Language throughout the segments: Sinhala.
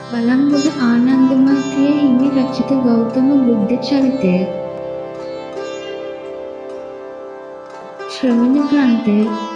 බලංගොඩ ආනන්දමෛත්‍රිය හිමි රචිත ගෞතම බුද්ධ චරිතය ශ්‍රවණ ග්‍රන්ථය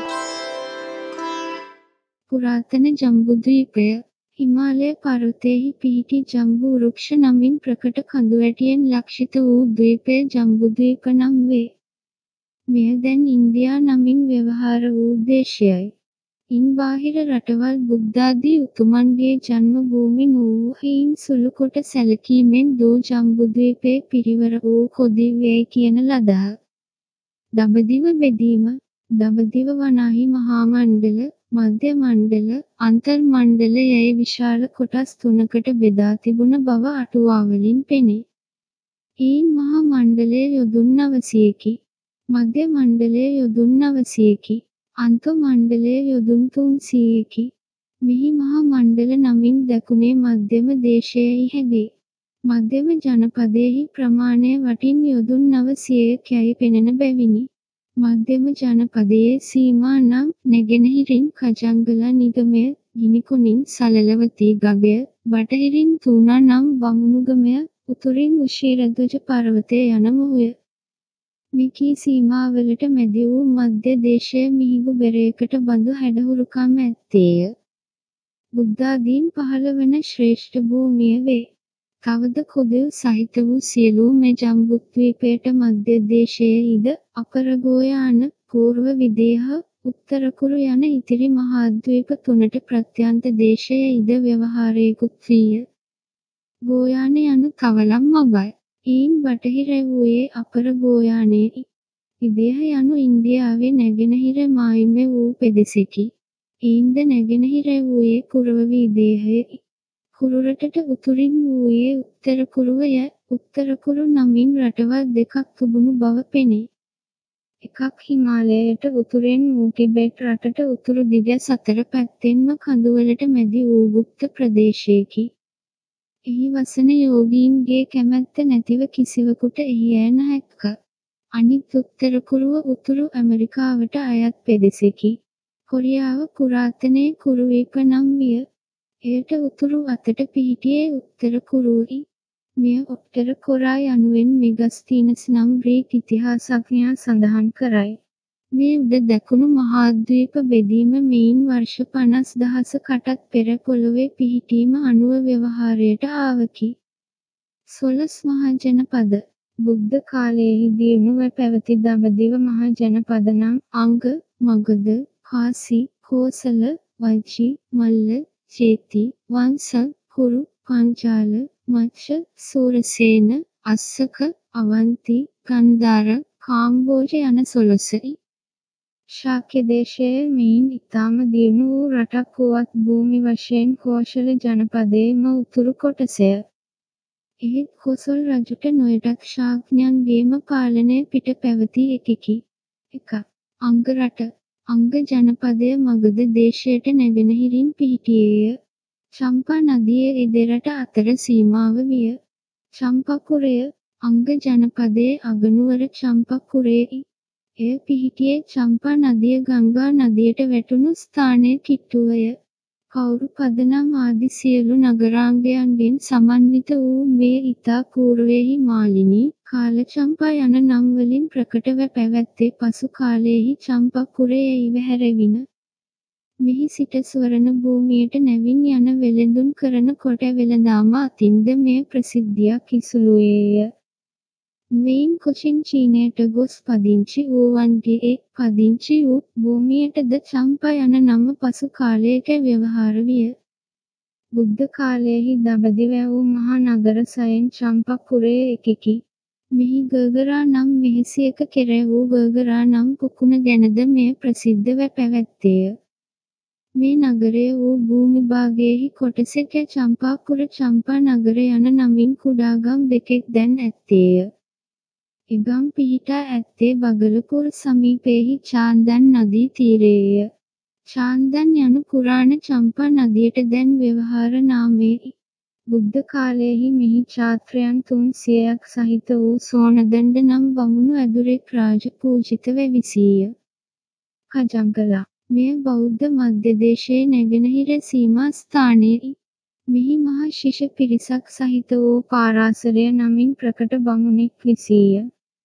පුරාතන ජම්බුද්වීපය හිමාලය පර්වතයෙහි පිහිටි ජම්බු වෘක්ෂ නමින් ප්‍රකට කඳුවැටියෙන් ලක්ෂිත වූ ද්වීපය ජම්බුද්වීප නම් වේ. මෙය දැන් ඉන්දියා නමින් ව්‍යවහාර වූ දේශයයි. ඉන් බාහිර රටවල් බුද්ධාදී උතුමන්ගේ ජන්ම භූමි නොවූහයින් සුළු කොට සැලකීමෙන් දෝ ජම්බුද්වීපයේ පිරිවර වූ කොදි වෙයි කියන ලදහ. දඹදිව බෙදීම දඹදිව වනාහි මහා මණ්ඩල, මධ්‍ය මණ්ඩල, අන්තර් මණ්ඩල යැයි විශාල කොටස් තුනකට බෙදා තිබුණ බව අටුවාවලින් පෙනේ. එයින් මහා මණ්ඩලය යොදුන් 900කි. මධ්‍ය මණ්ඩලය යොදුන් 900කි. අන්ත මණ්ඩලය යොදුන් 300කි. මෙහි මහා මණ්ඩල නමින් දැකුණේ මධ්‍යම දේශයෙහි හැදේ. මධ්‍යම ජනපදයෙහි ප්‍රමාණය වටින් යොදුන් 900කැයි පෙනෙන බැවිනි. මධ්‍යම ජනපදයේ සීමා නම් නැගෙනහිරින් කජංගල නිගමය, ගිනිකොනින් සලලවතී ගගය, බටහිරින් තූනා නම් බමුණුගමය, උතුරින් උෂීරධ්වජ පර්වතය යන මුහුය. මෙකී සීමාවලට මැදි වූ මධ්‍ය දේශය මිහිඟු බෙරයකට බඳු හැඩහුරුකම් ඇත්තේය. බුද්ධාදීන් පහළ වන ශ්‍රේෂ්ඨ භූමිය වේ. තවද කොදෙව් සහිත වූ සියලුම ජම්බුද්වීපයට මධ්‍ය දේශයේ ඉද, අපර ගෝයාන, පූර්ව විදේහ, උත්තර කුරු යන ඉතිරි මහාද්වීප තුනට ප්‍රත්‍යන්ත දේශය ඉද ව්‍යවහාරයකුත් වීය. ගෝයාන යනු කවලම් මගයි. එයින් බටහිර වූයේ අපර ගෝයානයයි. විදේහ යනු ඉන්දියාවේ නැගෙනහිර මායිම වූ පෙදෙසෙකි. එයින්ද නැගෙනහිර වූයේ කුරව විදේහයයි. කුරුරටට උතුරින් වූයේ උත්තර කුරුවය. උත්තර කුරු නමින් රටවල් දෙකක් තිබුණු බව පෙනේ. එකක් හිමාලයට උතුරෙන් වූ ටිබෙට් රටට උතුරු දිග සතර පැත්තෙන්ම කඳුවලට මැදි වූ ගුප්ත ප්‍රදේශයකි. එහි වසන යෝගීන්ගේ කැමැත්ත නැතිව කිසිවකුට එහි යෑ නොහැක්ක. අනිත් උත්තර කුරුව උතුරු ඇමරිකාවට අයත් පෙදෙසෙකි. කොරියාව පුරාතනයේ කුරුවීප නම් විය. එයට උතුරු අතට පිහිටියේ උත්තර කුරුවයි. මෙය ඔට්ටර කොරා යනුවෙන් මෙගස්තීනස් නම් ග්‍රීක ඉතිහාසඥයා සඳහන් කරයි. මේ උඩ දැකුණු මහාද්වීප බෙදීම මෙයින් වර්ෂ 50,000කටත් පෙර පොළොවේ පිහිටීම අනුව ව්‍යවහාරයට ආවකි. 12 මහා ජනපද බුද්ධ කාලයෙහි දියුණුව පැවති දඹදිව මහා ජනපද නම් අංග, මගධ, කාසි, කෝසල, වජ්ජි, මල්ල, චේති, වංශ, කුරු, පංචාල, මච්ඡ, සූරසේන, අස්සක, අවන්ති, ගන්ධාර, කාම්බෝජ යන 12යි. ශාක්‍ය දේශයේ මෙයින් ඉතාම දියුණු වූ රටක් වුවත් භූමි වශයෙන් කෝසල ජනපදයේම උතුරු කොටසය. එහෙත් කොසොල් රජුට නොයටත් ශාක්‍යයන්ගේම පාලනය පිට පැවති එකකි. 1. අංග රට අංග ජනපදය මගධ දේශයට නැගෙනහිරින් පිහිටියේය. චම්පා නදිය ඒ දෙරට අතර සීමාව විය. චම්පපුරය අංග ජනපදයේ අගනුවර චම්පපුරයයි. එය පිහිටියේ චම්පා නදිය ගංගා නදියට වැටුණු ස්ථානය කිට්ටුවය. කෞරු පදනම් ආදි සියලු නගරාංගයන්ගෙන් සමන්විත වූ මේ ඉතා පූර්වයෙහි මාලිනී, කාලචම්පා යන නම් වලින් ප්‍රකටව පැවැත්තේ පසු කාලයෙහි චම්පපුරය ඉවහැරවිණ. මෙහි සිට ස්වර්ණ භූමියට නැවින් යන වෙළෙඳුන් කරන කොට වෙළඳාම අතින්ද මෙය ප්‍රසිද්ධියක් ඉසුළුවේය. මෙයින් කොචින් චීනයට ගොස් පදිංචි වූවන්ගේ පදිංචි වූ භූමියටද චම්පා යන නම පසු කාලයක ව්‍යවහාර විය. බුද්ධ කාලයෙහි දඹදිව වූ මහා නගර සයෙන් චම්පපුරය එකකි. මෙහි ගගරා නම් මෙහෙසියක කෙරෙවූ ගගරා නම් පුකුණ ගැනද මෙය ප්‍රසිද්ධව පැවැත්තේය. මේ නගරය වූ භූමි භාගයෙහි කොටසක චම්පාපුර චම්පා නගර යන නමින් කුඩාගම් දෙකෙක් දැන් ඇත්තේය. එගම් පිහිටා ඇත්තේ බගලපුර සමීපයෙහි චාන්දන් නදී තීරයේය. චාන්දන් යනු පුරාණ චම්පා නදියට දැන් ව්‍යවහාර නාමයයි. බුද්ධ කාලයෙහි මෙහි ඡාත්‍රයන් 300ක් සහිත වූ සෝනදණ්ඩ නම් බමුණු ඇදුරෙක් රාජ පූජිතව විසීය. කජංගලා මෙය බෞද්ධ මධ්‍ය දේශයේ නැගෙනහිර සීමා ස්ථානයයි. මෙහි මහා ශිෂ පිරිසක් සහිත වූ පාරාසරය නමින් ප්‍රකට බමුණෙක් විසීය.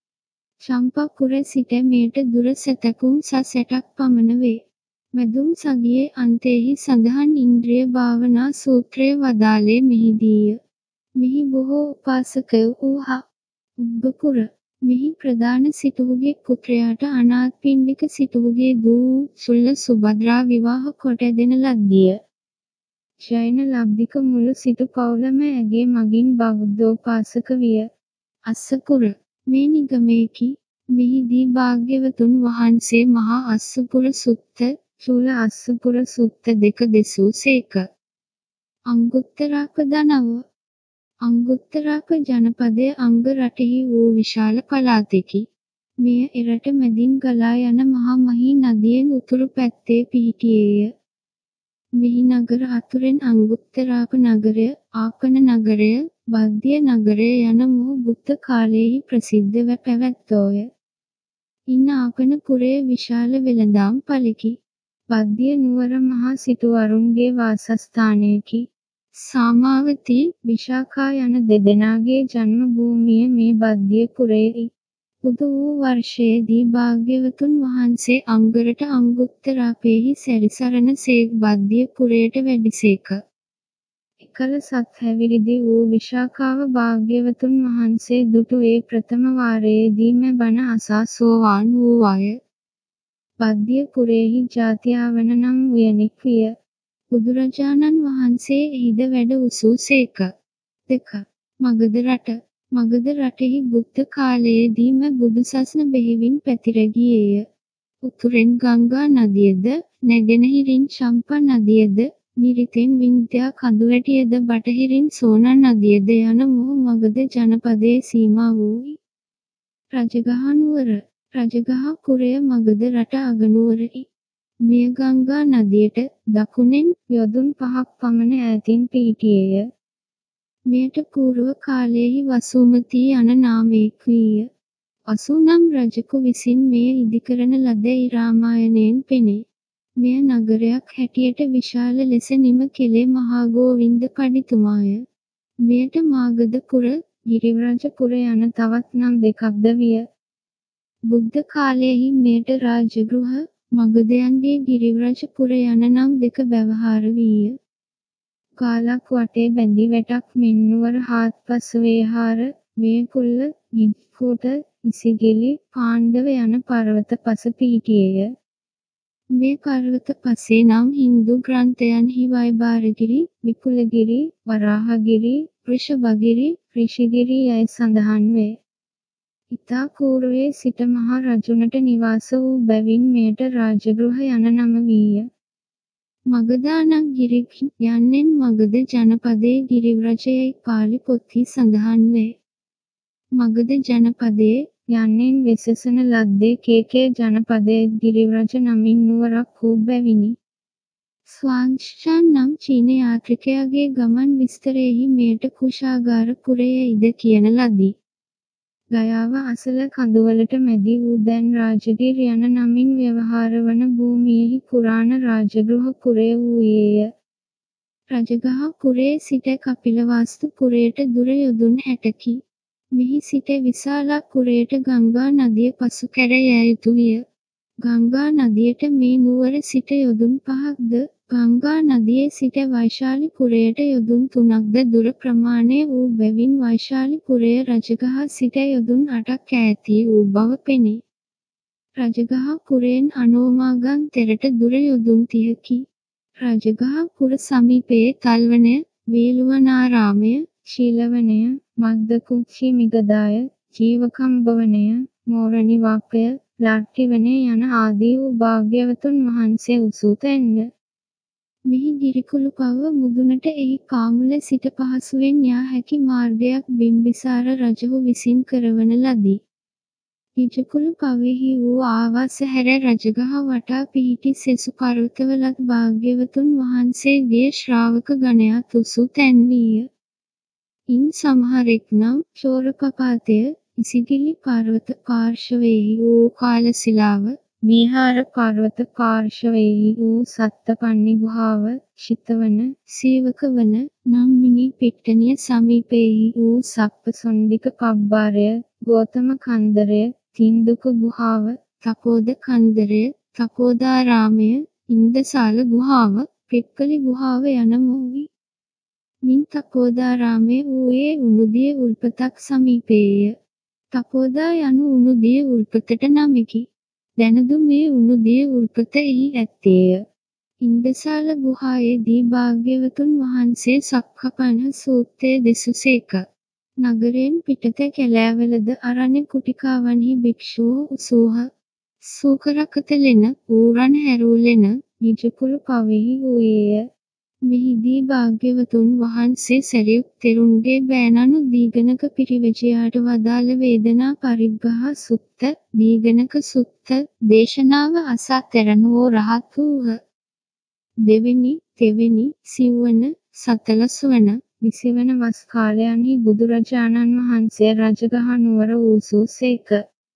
චම්පපුර සිට මෙයට දුර සැතැකුම් සැටක් පමණ වේ. මැදුම් සගියේ අන්තයෙහි සඳහන් ඉන්ද්‍රිය භාවනා සූත්‍රය වදාළේ මෙහිදීය. මෙහි බොහෝ උපාසකයෝ වූහ. උග්ගපුර. මෙහි ප්‍රධාන සිටුහුගේ පුත්‍රයාට අනාථපිණ්ඩික සිටුහුගේ දූ වූ චුල්ල සුභද්‍රා විවාහ කොට දෙන ලද්දිය. ජෛන ලබ්ධික මුළු සිටු පවුලම ඇගේ මගින් බෞද්ධෝපාසක විය. අස්සපුර. මේ නිගමයකි. මෙහිදී භාග්‍යවතුන් වහන්සේ මහා අස්සපුර සුත්ත, චූල අස්සපුර සුත්ත දෙක දෙසූ සේක. අංගුත්තරාප දනව. අංගුත්තරාප ජනපදය අංග රටෙහි වූ විශාල පළාතෙකි. මෙය එරට මැදින් ගලා යන මහා මහී නදියෙන් උතුරු පැත්තේ පිහිටියේය. මෙහි නගර අතුරෙන් අංගුත්තරාප නගරය, ආපන නගරය, බද්ධිය නගරය යන මුහු බුද්ධ කාලයෙහි ප්‍රසිද්ධව පැවැත්තෝය. ඉන් ආපන පුරය විශාල වෙළඳාම් පළකි. බද්ධිය නුවර මහා සිටුවරුන්ගේ වාසස්ථානයකි. සාමාවතී, විශාඛා යන දෙදෙනාගේ ජන්ම භූමිය මේ බද්ධිය පුරයයි. බුදු වූ වර්ෂයේදී භාග්‍යවතුන් වහන්සේ අංගරට අංගුත්තරාපයෙහි සැරිසරන සේක් බද්ධිය පුරයට වැඩිසේක. එකල සත්හැවිරිදි වූ විශාඛාව භාග්‍යවතුන් වහන්සේ දුටුවේ ප්‍රථම වාරයේදීම බණ අසා සෝවාන් වූවාය. බද්ධිය පුරයෙහි ජාතියාවන නම් උයනෙක් විය. බුදුරජාණන් වහන්සේ එහිද වැඩ උසූ සේක. 2. මගධ රට. මගධ රටෙහි බුද්ධ කාලයේදීම බුදුසසුන බෙහෙවින් පැතිර ගියේය. උතුරෙන් ගංගා නදියද, නැගෙනහිරින් චම්පා නදියද, නිරිතෙන් වින්ධ්‍යා කඳුවැටියද බටහිරින් සෝනා නදියද යන මුහු මගධ ජනපදයේ සීමා වූයි. රජගහ නුවර. රජගහ පුරය මගධ රට අගනුවරයි. මෙය ගංගා නදියට දකුණෙන් යොදුන් 5ක් පමණ ඈතින් පිහිටියේය. මෙයට පූර්ව කාලයෙහි වසුමතී යන නාමයෙක් වීය. වසු නම් රජෙකු විසින් මෙය ඉදිකරන ලදැයි රාමායනයෙන් පෙනේ. මෙය නගරයක් හැටියට විශාල ලෙස නිම කෙළේ මහාගෝවින්ද පඬිතුමාය. මෙයට මාගධපුර, ගිරිව්‍රජපුර යන තවත් නම් දෙකක්ද විය. බුද්ධ කාලයෙහි මෙයට රාජගෘහ, මගධයන්ගේ ගිරිව්‍රජපුර යන නම් දෙක බැවහාර වීය. කාලක් වටේ බැඳි වැටක් මෙන් නුවර හාත්පස වේහාර, වේපුල්ල, ගිජ්කූට, ඉසිගිලි, පාණ්ඩව යන පර්වත පස පිහිටියේය. මේ පර්වත පසේ නම් හින්දු ග්‍රන්ථයන්හි වෛභාරගිරි, විපුලගිරි, වරාහගිරි, වෘෂභගිරි, ඍෂිගිරි යයි සඳහන් වේ. ඉතා පූර්වයේ සිට මහා රජුනට නිවාස වූ බැවින් මෙයට රාජගෘහ යන නම වීය. මගධානගිරි යන්නෙන් මගධ ජනපදයේ ගිරිව්‍රජයයි පාලි පොත්හි සඳහන් වේ. මගධ ජනපදයේ යන්නෙන් වෙසෙසන ලද්දේ කේකේ ජනපදයේ ගිරිව්‍රජ නමින් නුවරක් වූ බැවිනි. ස්වාංක්ෂාන් නම් චීන යාත්‍රිකයාගේ ගමන් විස්තරයෙහි මෙයට කුශාගාර පුරය ඉද කියන ලදී. ගයාව අසල කඳුවලට මැදි වූ දැන් රාජගිර් යන නමින් ව්‍යවහාර වන භූමියෙහි පුරාණ රාජගෘහ පුරය වූයේය. රජගහ පුරයේ සිට කපිලවාස්තු පුරයට දුර යොදුන් 60කි. මෙහි සිට විශාලා පුරයට ගංගා නදිය පසු කැර යා යුතු විය. ගංගා නදියට මේ නුවර සිට යොදුන් 5ක්ද, ගංගා නදියේ සිට වෛශාලි පුරයට යොදුන් 3ක්ද දුර ප්‍රමාණය වූ බැවින් වෛශාලි පුරය රජගහ සිට යොදුන් 8ක් ඈති වූ බව පෙනේ. රජගහ පුරයෙන් අනෝමාගම් තෙරට දුර යොදුන් 30කි. රජගහ පුර සමීපයේ තල්වනය, වේළුවනාරාමය, ශීලවනය, මග්ධකුක්ෂි මිගදාය, ජීවකම්බවනය, මෝරණිවාපය, ලට්ටිවනය යන ආදී වූ භාග්‍යවතුන් වහන්සේ උසූ තැන්ය. මෙහි ගිරිකුළු පව මුදුනට එහි පාමුල සිට පහසුවෙන් යා හැකි මාර්ගයක් බිම්බිසාර රජු විසින් කරවන ලදී. ගිජකුළු පවෙහි වූ ආවාස හැර රජගහ වටා පිහිටි සෙසු පර්වතවලත් භාග්‍යවතුන් වහන්සේගේ ශ්‍රාවක ගණයක් උසූ තැන් වීය. ඉන් සමහරෙක් නම් චෝරපපාතය, ඉසිගිලි පර්වත පාර්ශවයෙහි වූ කාලශිලාව, විහාර පර්වත පාර්ශවයෙහි වූ සත්තපන්නි ගුහාව, චිතවන, සීවක වන නම් මිනි පිට්ටනිය සමීපයෙහි වූ සප්පසොණ්ඩික පබ්බාරය, ගෝතම කන්දරය, තින්දුක ගුහාව, තපෝද කන්දරය, තපෝදාරාමය, ඉන්දසාල ගුහාව, පික්කලි ගුහාව යන මූවි. මින් තපෝදාරාමය වූයේ උණුදිය උල්පතක් සමීපයේය. තපෝදා යනු උණුදිය උල්පතට නමකි. දැනදු මේ උණුදිය උල්පත එහි ඇත්තේය. ඉන්දසාල ගුහායේදී භාග්‍යවතුන් වහන්සේ සක්කපඤ්ඤ සූත්‍රය දෙසුසේක. නගරයෙන් පිටත කැලෑවලද අරණ්‍ය කුටිකාවන්හි භික්ෂූහු උසූහ. සූකරකතලෙන, ඌරන් හැරූලෙන, නිජකුරු පවෙහි වූයේය. මෙහිදී භාග්‍යවතුන් වහන්සේ සැරියුත් තෙරුන්ගේ බෑණනු දීඝනක පිරිවැජියාට වදාළ වේදනා පරිග්‍රහ සුත්ත, දීඝනක සුත්ත දේශනාව අසා තෙරණුවෝ රහත් වූහ. දෙවෙනි, තෙවෙනි, සිව්වන, සතලොස්වන, 20 වන වස් කාලයන්හි බුදුරජාණන් වහන්සේ රජගහ නුවර වූසේක.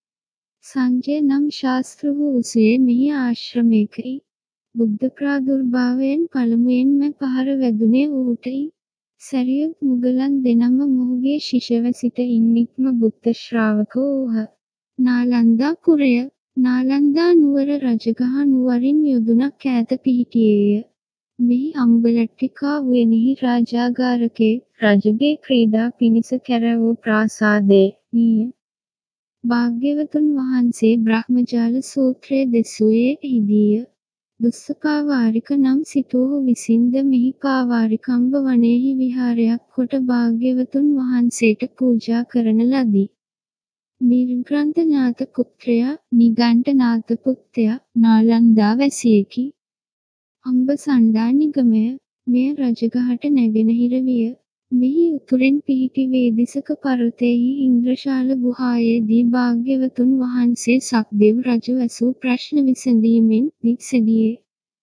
සංජය නම් ශාස්ත්‍ර වූසේ මෙහි ආශ්‍රමයකයි. බුද්ධ ප්‍රාදුර්භාවයෙන් පළමුවෙන්ම පහර වැදුනේ ඌටයි. සැරියුත් මුගලන් දෙනම මොහුගේ ශිෂ්‍යව සිට ඉන්නික්ම බුද්ධ ශ්‍රාවක වූහ. නාලන්දා පුරය, නාලන්දා නුවර රජගහ නුවරින් යොදුනක් ඈත පිහිටියේය. මෙහි අම්බලට්ටිකා උයනෙහි රාජාගාරකේ, රජුගේ ක්‍රීඩා පිණිස කැරවූ ප්‍රාසාදයේ නිය. භාග්‍යවතුන් වහන්සේ බ්‍රහ්මජාල සූත්‍රය දෙසුවේ එහිදීය. දුස්සපාවාරික නම් සිටුහු විසින්ද මෙහි පාවාරිකම්බ වනයෙහි විහාරයක් කොට භාග්‍යවතුන් වහන්සේට පූජා කරන ලදී. නිර්ග්‍රන්ථ නාථ පුත්‍රයා, නිගණ්ඨ නාථ පුත්‍රයා නාලන්දා වැසියෙකි. අම්බසණ්ඩා නිගමය, මෙය රජගහට නැගෙනහිර විය. මෙහි උතුරෙන් පිහිටි වේදිසක පර්වතයෙහි ඉන්ද්‍රශාල ගුහායේදී භාග්‍යවතුන් වහන්සේ සක්දෙව් රජු ඇසූ ප්‍රශ්න විසඳීමෙන් නික්සෙඩියේ.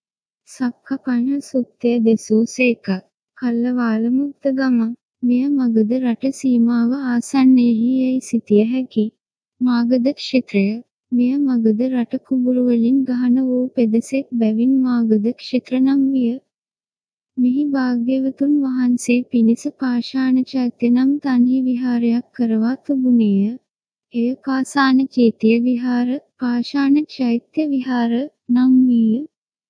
සක්කපඤ්ඤ සුත්තය දෙසූසේක. කල්ලවාල මුක්තගම, මෙය මගධ රට සීමාව ආසන්නයෙහි යැයි සිතිය හැකි. මාගධ ක්ෂේත්‍රය, මෙය මගධ රට කුඹුරුවලින් ගහන වූ පෙදෙසෙක් බැවින් මාගධ ක්ෂේත්‍ර නම් විය. මෙහි භාග්‍යවතුන් වහන්සේ පිණිස පාෂාණ චෛත්‍ය නම් තන්හි විහාරයක් කරවා තිබුණේය. එය පාසාන චෛත්‍ය විහාර, පාෂාණ චෛත්‍ය විහාර නම් විය.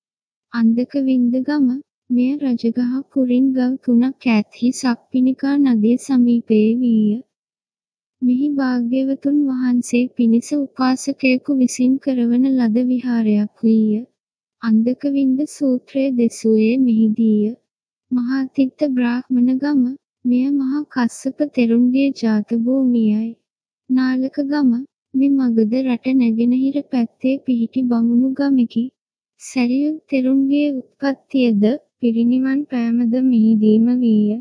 අන්දක වින්දගම, මෙය රජගහ පුරින් ගව 3ක් ඈත්හි සක්පිනිකා නදිය සමීපයේ විය. මෙහි භාග්‍යවතුන් වහන්සේ පිණිස උපාසකයෙකු විසින් කරවන ලද විහාරයක් විය. අන්දක වින්ද සූත්‍රය දෙසුවේ මෙහිදීය. මහාතිත්ත බ්‍රාහ්මණ ගම, මෙය මහා කස්සප තෙරුන්ගේ ජාත භූමියයි. නාලක ගම, මේ මගධ රට නැගෙනහිර පැත්තේ පිහිටි බමුණු ගමකි. සැරියුත් තෙරුන්ගේ උත්පත්තියද, පිරිනිවන් පෑමද මෙහිදීම විය.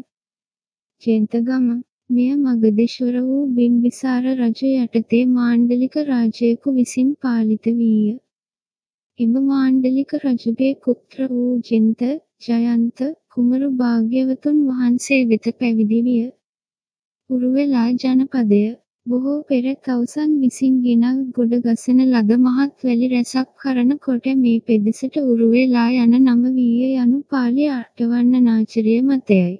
ජෙන්තගම, මෙය මගධේශ්වර වූ බිම්බිසාර රජු යටතේ මාණ්ඩලික රාජයෙකු විසින් පාලිත විය. එම මාණ්ඩලික රජුගේ පුත්‍ර වූ ජෙන්ත, ජයන්ත කුමරු භාග්‍යවතුන් වහන්සේ වෙත පැවිදි විය. උරුවෙලා ජනපදය, බොහෝ පෙර තවුසන් විසින් ගෙනල් ගොඩ ගසන ලද මහත් වැලි රැසක් කරන කොට මේ පෙදෙසට උරුවෙලා යන නම වීය යනු පාලි අටවන්නනාචරය මතයයි.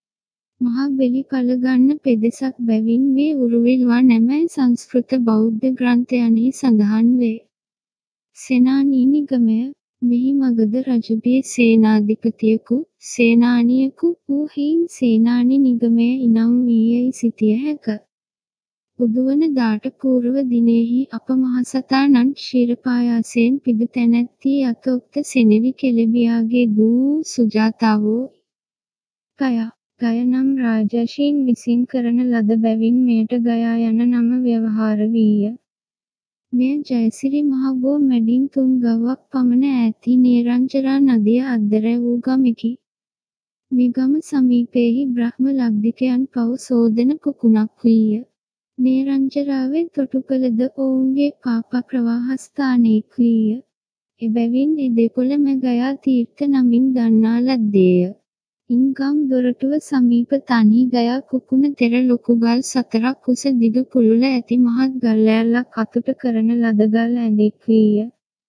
මහා බෙලි පළ ගන්න පෙදෙසක් බැවින් මේ උරුවෙල්වා නැමැයි සංස්කෘත බෞද්ධ ග්‍රන්ථයන්හි සඳහන් වේ. සේනානී නිගමය, මෙහි මගධ රජුගේ සේනාධිපතියකු, සේනානියකු වූ හේන් සේනානි නිගමය ඉනම් වී සිටිය හැක. බුදුවන දාට පූර්ව දිනෙහි අප මහසතාණන් ක්ෂීරපායාසයෙන් පිදු තැනැත්ති අතොක්ත සෙනෙවි කෙළඹියාගේ දූ සුජාතාවෝ ගයා. ගය නම් රාජර්ෂීන් විසින් කරන ලද බැවින් මෙයට ගයා යන නම ව්‍යවහාර වීය. මෙය ජයසිරි මහබෝ මැඩින් 3 ගව්වක් පමණ ඈති නේරංජරා නදිය අද්දර වූ ගමකි. මේ ගම සමීපයෙහි බ්‍රහ්ම ලබ්ධිකයන් පව් සෝදන පුකුණක් වීය. නේරංජරාවේ තොටුපළද ඔවුන්ගේ පාප ප්‍රවාහ ස්ථානයක් වීය. එබැවින් ඒ දෙපොළම ගයා තීර්ථ නමින් දන්නා ලද්දේය. ඉන් ගම් දොරටුව සමීප තනි ගයා කුකුණ තෙර ලොකු ගල් 4ක් උස දිග පුළුල ඇති මහත් ගල් ලෑල්ලක් අතුට කරන ලද ගල් ඇඳෙක් වීය.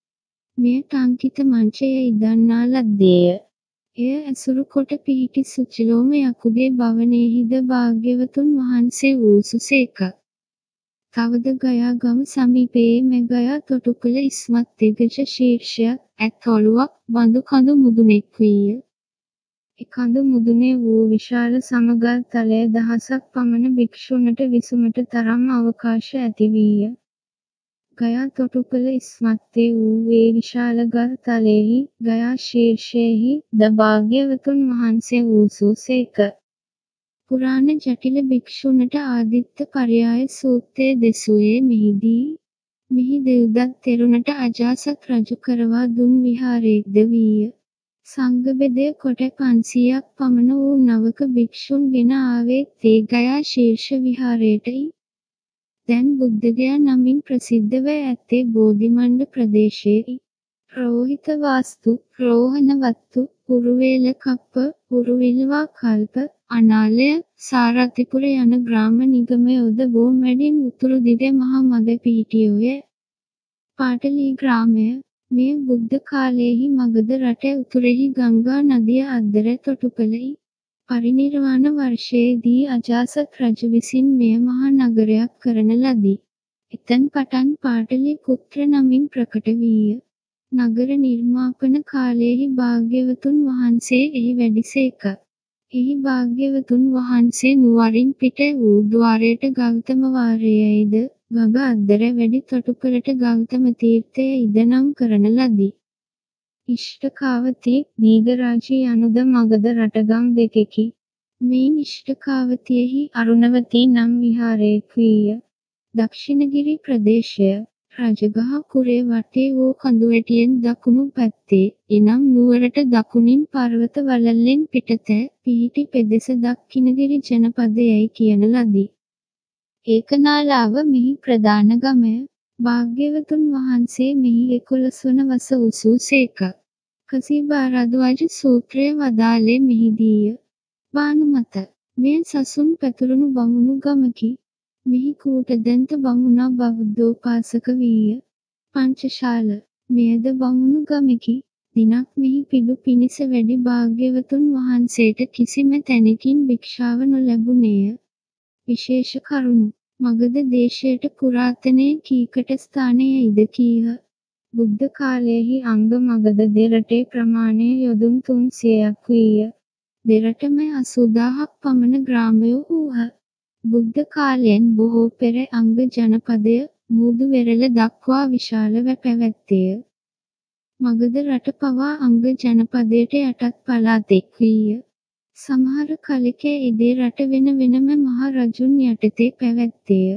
මෙය ටංකිත මංචයේ ඉදන්නා ලද්දේය. එය ඇසුරු කොට පිහිටි සුචිලෝම යකුගේ භවනයෙහිද භාග්‍යවතුන් වහන්සේ වූසුසේක. තවද ගයාගම සමීපයේ මෙගයා තොටුපළ ඉස්මත් දිගජ ශීර්ෂයක් ඇත් ඔළුවක් බඳු කඳු මුදුනෙක් වීය. එකඳු මුදුනේ වූ විශාල සමගල් තලය දහසක් පමණ භික්ෂුණට විසුමට තරම් අවකාශ ඇති වීය. ගයා තොටුපළ ඉස්මත්තේ වූ ඒ විශාල ගල් තලයෙහි ගයා ශීර්ෂයෙහි ද භාග්‍යවතුන් වහන්සේ වූසුසේක. පුරාණ ජටිල භික්ෂුණට ආදිත්ත පර්යාය සූත්‍රය දෙසුවේ මෙහිදී. මෙහි දෙව්දත් තෙරුණට අජාසත් රජු කරවා දුන් විහාරයක්ද වීය. සංඝ බෙදය කොට 500ක් පමණ වූ නවක භික්ෂුන් ගෙන ආවේ තේ ගයා ශීර්ෂ විහාරයටයි. දැන් බුද්ධගයා නමින් ප්‍රසිද්ධව ඇත්තේ බෝධිමණ්ඩ ප්‍රදේශයේයි. රෝහිත වාස්තු, රෝහණ වත්තු, පුරුවේල කප්ප, පුරුවිල්වා කල්ප, අනාලය, සාරථිපුර යන ග්‍රාම නිගමයෝද බොමැඩින් උතුරු දිග මහ මඟ පිහිටියෝය. පාටලී ග්‍රාමය මේ බුද්ධ කාලයේහි මගධ රට උතුරෙහි ගංගා නදිය අද්දර තොටුපළයි. පරිනිර්වාණ වර්ෂයේදී අජාසත් රජු විසින් මෙය මහා නගරයක් කරන ලදී. එතැන් පටන් පාටලී පුත්‍ර නමින් ප්‍රකට වීය. නගර නිර්මාපන කාලයෙහි භාග්‍යවතුන් වහන්සේ එහි වැඩිසේක. එහි භාග්‍යවතුන් වහන්සේ නුවරින් පිට වූ ద్వාරයට ගෞතම වාරයයිද ගඟ අද්දර වැඩි තොටුපළට ගෞතම තීර්ථය ඉදනම් කරන ලදී. ඉෂ්ඨකාවතී, දීඝරාජී යනුද මගධ රටගම් දෙකෙකි. මේ ඉෂ්ඨකාවතියෙහි අරුණවතී නම් විහාරයක් වීය. දක්ෂිණගිරි ප්‍රදේශය රජගහ කුරේ වටේ වූ කඳුවැටියෙන් දකුණු පැත්තේ, එනම් නුවරට දකුණින් පර්වත වළල්ලෙන් පිටත පිහිටි පෙදෙස දක්ඛිණගිරි ජනපදයයි කියන ලදී. ඒකනාලාව මෙහි ප්‍රධාන ගමය. භාග්‍යවතුන් වහන්සේ මෙහි 11 වන වස උසූසේක. කසීබාරද්වාජ සූත්‍රය වදාළේ මෙහිදීය. භානුමත මෙය සසුන් පැතුරුණු බමුණු ගමකි. මෙහි කූටදන්ත බමුණා බෞද්ධෝපාසක වීය. පංචශාල මෙයද බමුණු ගමකි. දිනක් මෙහි පිඩු පිණිස වැඩි භාග්‍යවතුන් වහන්සේට කිසිම තැනකින් භික්ෂාව නොලැබුණේය. විශේෂ කරුණු මගධ දේශයට පුරාතනයේ කීකට ස්ථානයයිද කීහ. බුද්ධ කාලයෙහි අංග මගධ දෙරටේ ප්‍රමාණය යොදුන් 300ක් වීය. දෙරටම 80000ක් පමණ ග්‍රාමයෝ වූහ. බුද්ධ කාලයෙන් බොහෝ පෙර අංග ජනපදය මුහුදු වෙරළ දක්වා විශාලව පැවැත්තේය. මගධ රට පවා අංග ජනපදයට යටත් පළාතෙක් වීය. සමහර කලෙක එදේ රට වෙන වෙනම මහ රජුන් යටතේ පැවැත්තේය.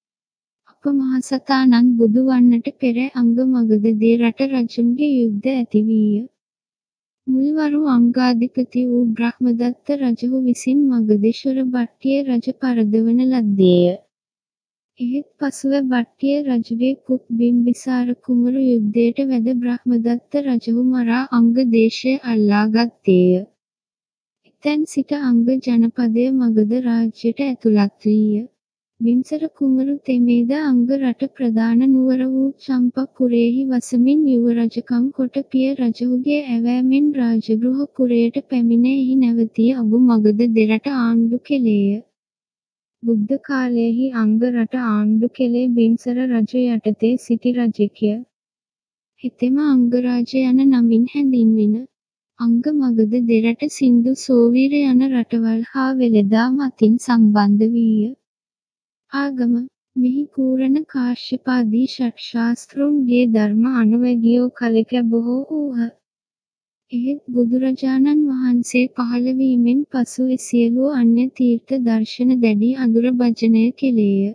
අප මහසතානන් බුදු වන්නට පෙර අංග මගධ දේ රට රජුන්ගේ යුද්ධ ඇති වීය. මුල්වරු අංගාධිපති වූ බ්‍රහ්මදත්ත රජු විසින් මගධේශ්වර භට්ටිය රජ පරදවන ලද්දේය. එහෙත් පසුව භට්ටිය රජුගේ පුත් බිම්බිසාර කුමරු යුද්ධයට වැද බ්‍රහ්මදත්ත රජු මරා අංග දේශය අල්ලා ගත්තේය. එතැන් සිට අංග ජනපදය මගධ රාජ්‍යයට ඇතුළත් වීය. බිම්සර කුමරු තෙමේද අංග රට ප්‍රධාන නුවර වූ චම්පපුරයෙහි වසමින් යුව රජකම් කොට පිය රජුගේ ඇවෑමෙන් රාජගෘහ පුරයට පැමිණ එහි නැවතී අබු මගධ දෙරට ආණ්ඩු කෙළේය. බුද්ධ කාලයෙහි අංග රට ආණ්ඩු කෙළේ බිම්සර රජු යටතේ සිටි රජෙක්ය. හෙතෙම අංගරාජ යන නමින් හැඳින්වින. අංග මගධ දෙරට සින්දු සෝවීර යන රටවල් හා වෙළෙදාම් අතින් සම්බන්ධ වීය. ආගම මෙහි කූරණ කාශ්‍යපාදී ශාස්ත්‍රූන්ගේ ධර්ම අනුවැගියෝ කලෙක බොහෝ වූහ. එහෙත් බුදුරජාණන් වහන්සේ පහළ වීමෙන් පසු ඒ සියලු අන්‍ය තීර්ථ දර්ශන දැඩි අඳුර භජනය කෙළේය.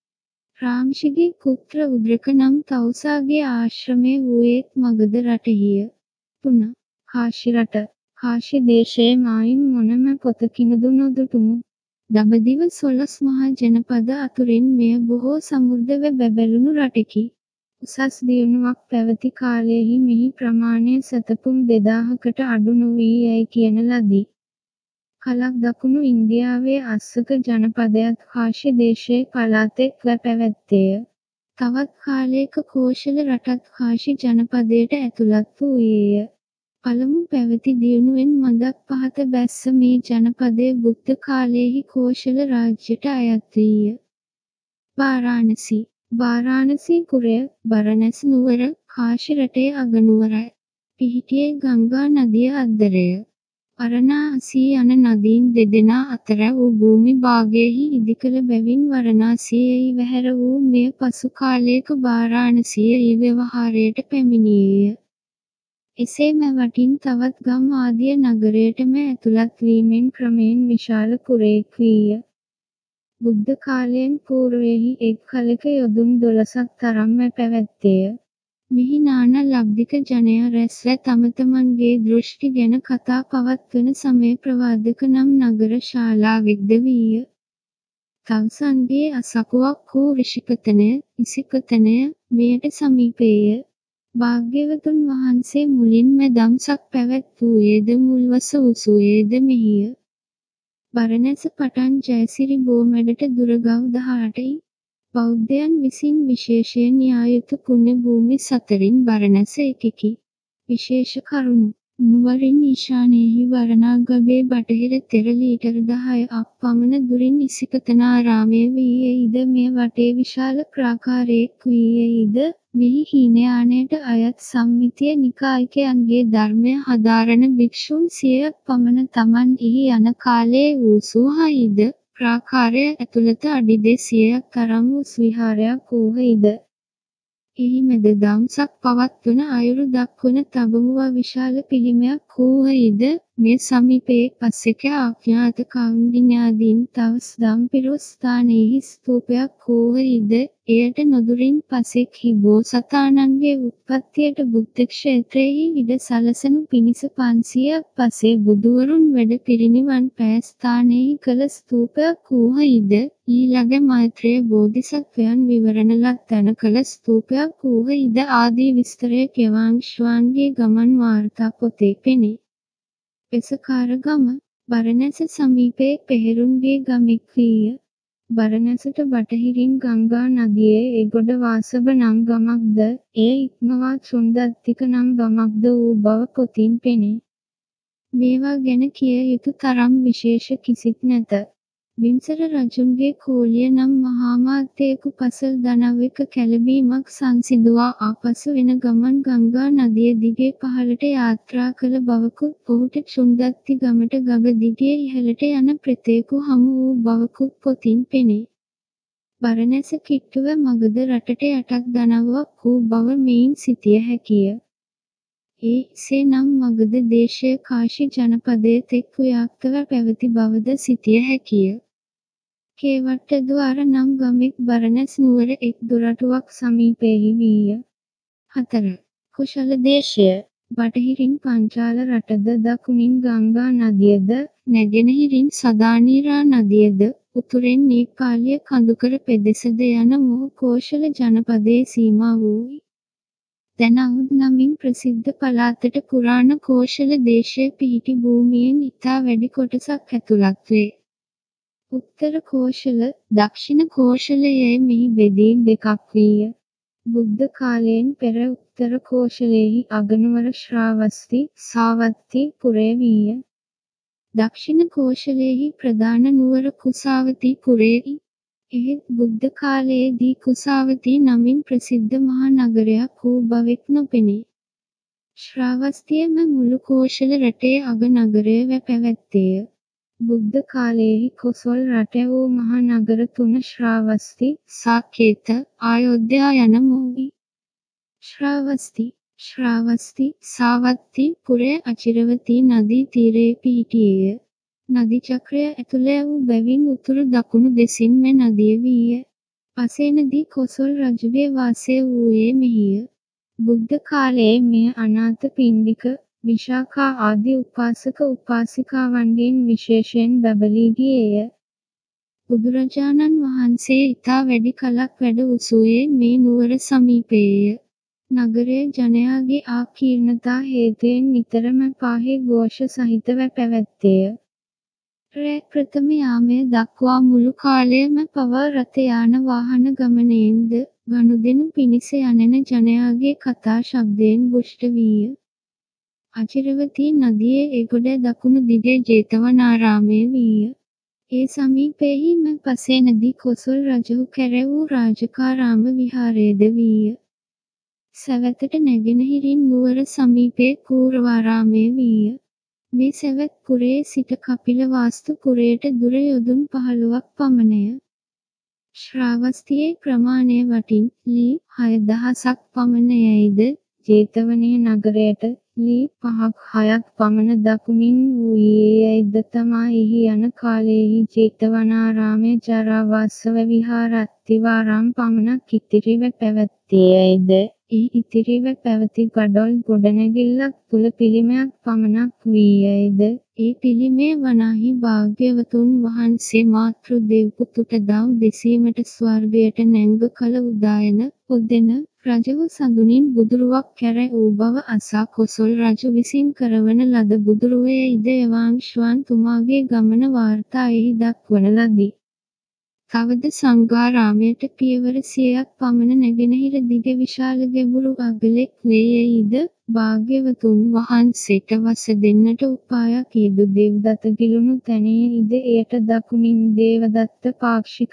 රාම්ෂිගේ පුත්‍ර උද්‍රක නම් තවුසාගේ ආශ්‍රමය වූයේත් මගධ රටෙහිය. 3. කාශි රට කාශි දේශයේ මායිම් මොනම පොතකිනුදු නොදුටුමු. දඹදිව 12 මහා ජනපද අතුරින් මෙය බොහෝ සමෘද්ධව බැබළුණු රටකි. උසස් දියුණුවක් පැවති කාලයෙහි මෙහි ප්‍රමාණය සතපුම් 2000කට අඩු නොවී යැයි කියන ලදී. කලක් දකුණු ඉන්දියාවේ අස්සක ජනපදයත් කාශි දේශයේ පළාතෙක්ව පැවැත්තේය. තවත් කාලයක කෝසල රටත් කාශි ජනපදයට ඇතුළත් වූයේය. පළමු පැවති දියුණුවෙන් මඳක් පහත බැස්ස මේ ජනපදය බුද්ධ කාලයෙහි කෝසල රාජ්‍යයට අයත් වීය. වාරාණසී. වාරාණසී පුරය, බරණැස් නුවර, කාශි රටේ අගනුවරයි. පිහිටියේ ගංගා නදිය අද්දරය. වරණාසී යන නදීන් දෙදෙනා අතර වූ භූමි භාගයෙහි ඉදිකළ බැවින් වරණාසියෙහි වැහැර වූ මෙය පසු කාලයක වාරාණසියෙහි ව්‍යවහාරයට පැමිණියේය. එසේ මෙවටින් තවත් ගම් ආදිය නගරයටම ඇතුළත් වීමෙන් ක්‍රමයෙන් විශාල පුරයෙක් වීය. බුද්ධ කාලයෙන් පූර්වයෙහි එක් කලෙක යොදුන් 12ක් තරම්ම පැවැත්තේය. මෙහි නාන ලබ්ධික ජනයා රැස්ව තම තමන්ගේ දෘෂ්ටි ගැන කතා පවත්වන සමය ප්‍රවාදක නම් නගර ශාලාවෙක්ද වීය. තවුසන්ගේ අසකුවක් වූ ඍෂිපතනය, ඉසිපතනය මෙයට සමීපේය. භාග්‍යවතුන් වහන්සේ මුලින්ම දම්සක් පැවැත්වූයේද මුල්වස උසුවේද මෙහිය. බරණැස පටන් ජයසිරි බෝමැඩට දුර ගව් 18යි. බෞද්ධයන් විසින් විශේෂයෙන් යා යුතු පුණ්‍ය භූමි 4න් බරණැස එකකි. විශේෂ කරුණු. නුවරින් ඊශානයෙහි වරණාගබේ බටහිර තෙර ලීටර් 10ක් පමණ දුරින් ඉසිපතනාරාමය වීයයිද මෙය වටේ විශාල ප්‍රාකාරයක් වීයයිද මෙහි හීනයානයට අයත් සම්මිතිය නිකායිකයන්ගේ ධර්මය හදාරන භික්ෂූන් 100ක් පමණ තමන් එහි යන කාලයේ වූසූහයිද ප්‍රාකාරය ඇතුළත අඩි 200ක් තරම් වූ විහාරයක් වූහයිද. එහි මැද දම්සක් පවත්වන අයුරු දක්වන තබමුවා විශාල පිළිමයක් වූහයිද මෙය සමීපයේ පස්සෙක ආඥාත කෞන්ඩින්‍යාදීන් තවස් දම්පිරෝ ස්ථානයෙහි ස්තූපයක් වූහයිද එයට නොදුරින් පසෙක්හි බෝසතාණන්ගේ උත්පත්තියට බුද්ධ ක්ෂේත්‍රයෙහි ඉඩ සලසනු පිණිස 500ක් පසේ බුදුවරුන් වැඩ පිරිනිවන් පෑ ස්ථානයෙහි කළ ස්තූපයක් වූහයිද ඊළඟ මෛත්‍රේය බෝධිසත්වයන් විවරණ ලත් තැන කළ ස්තූපයක් වූහයිද ආදී විස්තරය කියවාංශුවන්ගේ ගමන් වාර්තා පොතේ පෙනේ. පෙසකාර ගම බරණැස සමීපයේ පෙහෙරුන්ගේ ගමෙක් වීය. බරණැසට බටහිරින් ගංගා නදියේ එගොඩ වාසබ නම් ගමක්ද එය ඉක්මවා චුන්දත්තික නම් ගමක්ද වූ බව පොතින් පෙනේ. මේවා ගැන කිය යුතු තරම් විශේෂ කිසිත් නැත. බිම්සර රජුන්ගේ කෝලිය නම් මහාමාත්‍යයෙකු පසල් දනව්වක කැළඹීමක් සංසිඳුවා ආපසු එන ගමන් ගංගා නදිය දිගේ පහළට යාත්‍රා කළ බවකුත් ඔහුට චුන්දත්ති ගමට ගඟ දිගේ ඉහළට යන ප්‍රතේකු හමු වූ බවකුත් පොතින් පෙනේ. බරණැස කිට්ටුව මගධ රටට යටත් දනව්වක් වූ බව මෙයින් සිතිය හැකිය. එසේ නම් මගධ දේශය කාශි ජනපදය තෙක් ව්‍යාප්තව පැවති බවද සිතිය හැකිය. කේවට්ටද්වාර නම් ගමෙක් බරණැස් නුවර එක් දොරටුවක් සමීපයෙහි වීය. 4. කුශල දේශය බටහිරින් පංචාල රටද දකුණින් ගංගා නදියද නැගෙනහිරින් සදානීරා නදියද උතුරෙන් නේපාලීය කඳුකර පෙදෙසද යන මුහු කෝශල ජනපදයේ සීමා වූයි. දැනවුත් නමින් ප්‍රසිද්ධ පළාතට පුරාණ කෝශල දේශය පිහිටි භූමියෙන් ඉතා වැඩි කොටසක් ඇතුළත් වේ. උත්තර කෝශල, දක්ෂිණ කෝශල යැයි මෙහි බෙදීම් දෙකක් වීය. බුද්ධ කාලයෙන් පෙර උත්තර කෝශලයෙහි අගනුවර ශ්‍රාවස්ති, සාවත්ති පුරය වීය. දක්ෂිණ කෝශලයෙහි ප්‍රධාන නුවර කුසාවති පුරයයි. එහෙත් බුද්ධ කාලයේදී කුසාවති නමින් ප්‍රසිද්ධ මහා නගරයක් වූ බවෙක් නොපෙනේ. ශ්‍රාවස්තියම මුළු කෝශල රටේ අග නගරය පැවැත්තේය. බුද්ධ කාලයෙහි කොසොල් රට වූ මහා නගර 3 ශ්‍රාවස්ති, සාකේත, අයෝධ්‍යා යන වූයි. ශ්‍රාවස්ති, සාවත්ති පුරය අචිරවතී නදී තීරයේ පිහිටියේය. නදි චක්‍රය ඇතුළ වූ බැවින් උතුරු දකුණු දෙසින්ම නදිය වීය. පසේනදී කොසොල් රජුගේ වාසය වූයේ මෙහිය. බුද්ධ කාලයේ මෙය අනාථ පිණ්ඩික, විශාඛා ආදී උපාසක උපාසිකාවන්ගෙන් විශේෂයෙන් බැබලී ගියේය. බුදුරජාණන් වහන්සේ ඉතා වැඩි කලක් වැඩ උසුවේ මේ නුවර සමීපයේය. නගරයේ ජනයාගේ ආකීර්ණතා හේතුවෙන් නිතරම පාහේ ഘോഷ සහිතව පැවැත්තේය. රෑ ප්‍රථම යාමය දක්වා මුළු කාලයම පවා රථ යාන වාහන ගමනයෙන්ද ගනුදෙනු පිණිස යැනෙන ජනයාගේ කතා ශබ්දයෙන් පුෂ්ට වීය. අචිරවතී නදියේ එගොඩ දකුණු දිගේ ජේතවනාරාමය වීය. ඒ සමීපයෙහිම පසේනදී කොසොල් රජු කැරැවූ රාජකාරාම විහාරයද වීය. සැවතට නැගෙනහිරින් නුවර සමීපයේ කූරවාරාමය වීය. මේ සැවැත් පුරයේ සිට කපිල වාස්තු පුරයට දුර යොදුන් 15ක් පමණය. ශ්‍රාවස්තියේ ප්‍රමාණය වටින් ලී 6000ක් පමණ යයිද ජේතවනය නගරයට ලී 5ක් පමණ දකුණින් වූයේ යයිද තමා එහි යන කාලයෙහි ජේතවනාරාමය ජරාවාසව විහාර අත්තිවාරාම් පමණක් ඉතිරිව පැවැත්තේ යයිද එහි ඉතිරිව පැවති ගඩොල් ගොඩනැගිල්ලක් තුළ පිළිමයක් පමණක් වී යයිද ඒ පිළිමය වනාහි භාග්‍යවතුන් වහන්සේ මාතෘ දෙව්පුතුට දව් දෙසීමට ස්වර්ගයට නැංග කළ උදායන ඔදෙන රජව සඳුනින් බුදුරුවක් කැර වූ බව අසා කොසොල් රජු විසින් කරවන ලද බුදුරුවය ඉද එවාංශුවන් තුමාගේ ගමන වාර්තා එහි දක්වන ලදී. තවද සංඝාරාමයට පියවර 100ක් පමණ නැගෙනහිර දිග විශාල ගැඹුරු අගලෙක් වේයයිද භාග්‍යවතුන් වහන්සේට වස දෙන්නට උපායක් යෙදු දෙව්දත්ත ගිලුණු තැනේ ඉද එයට දකුණින් දේවදත්ත පාක්ෂික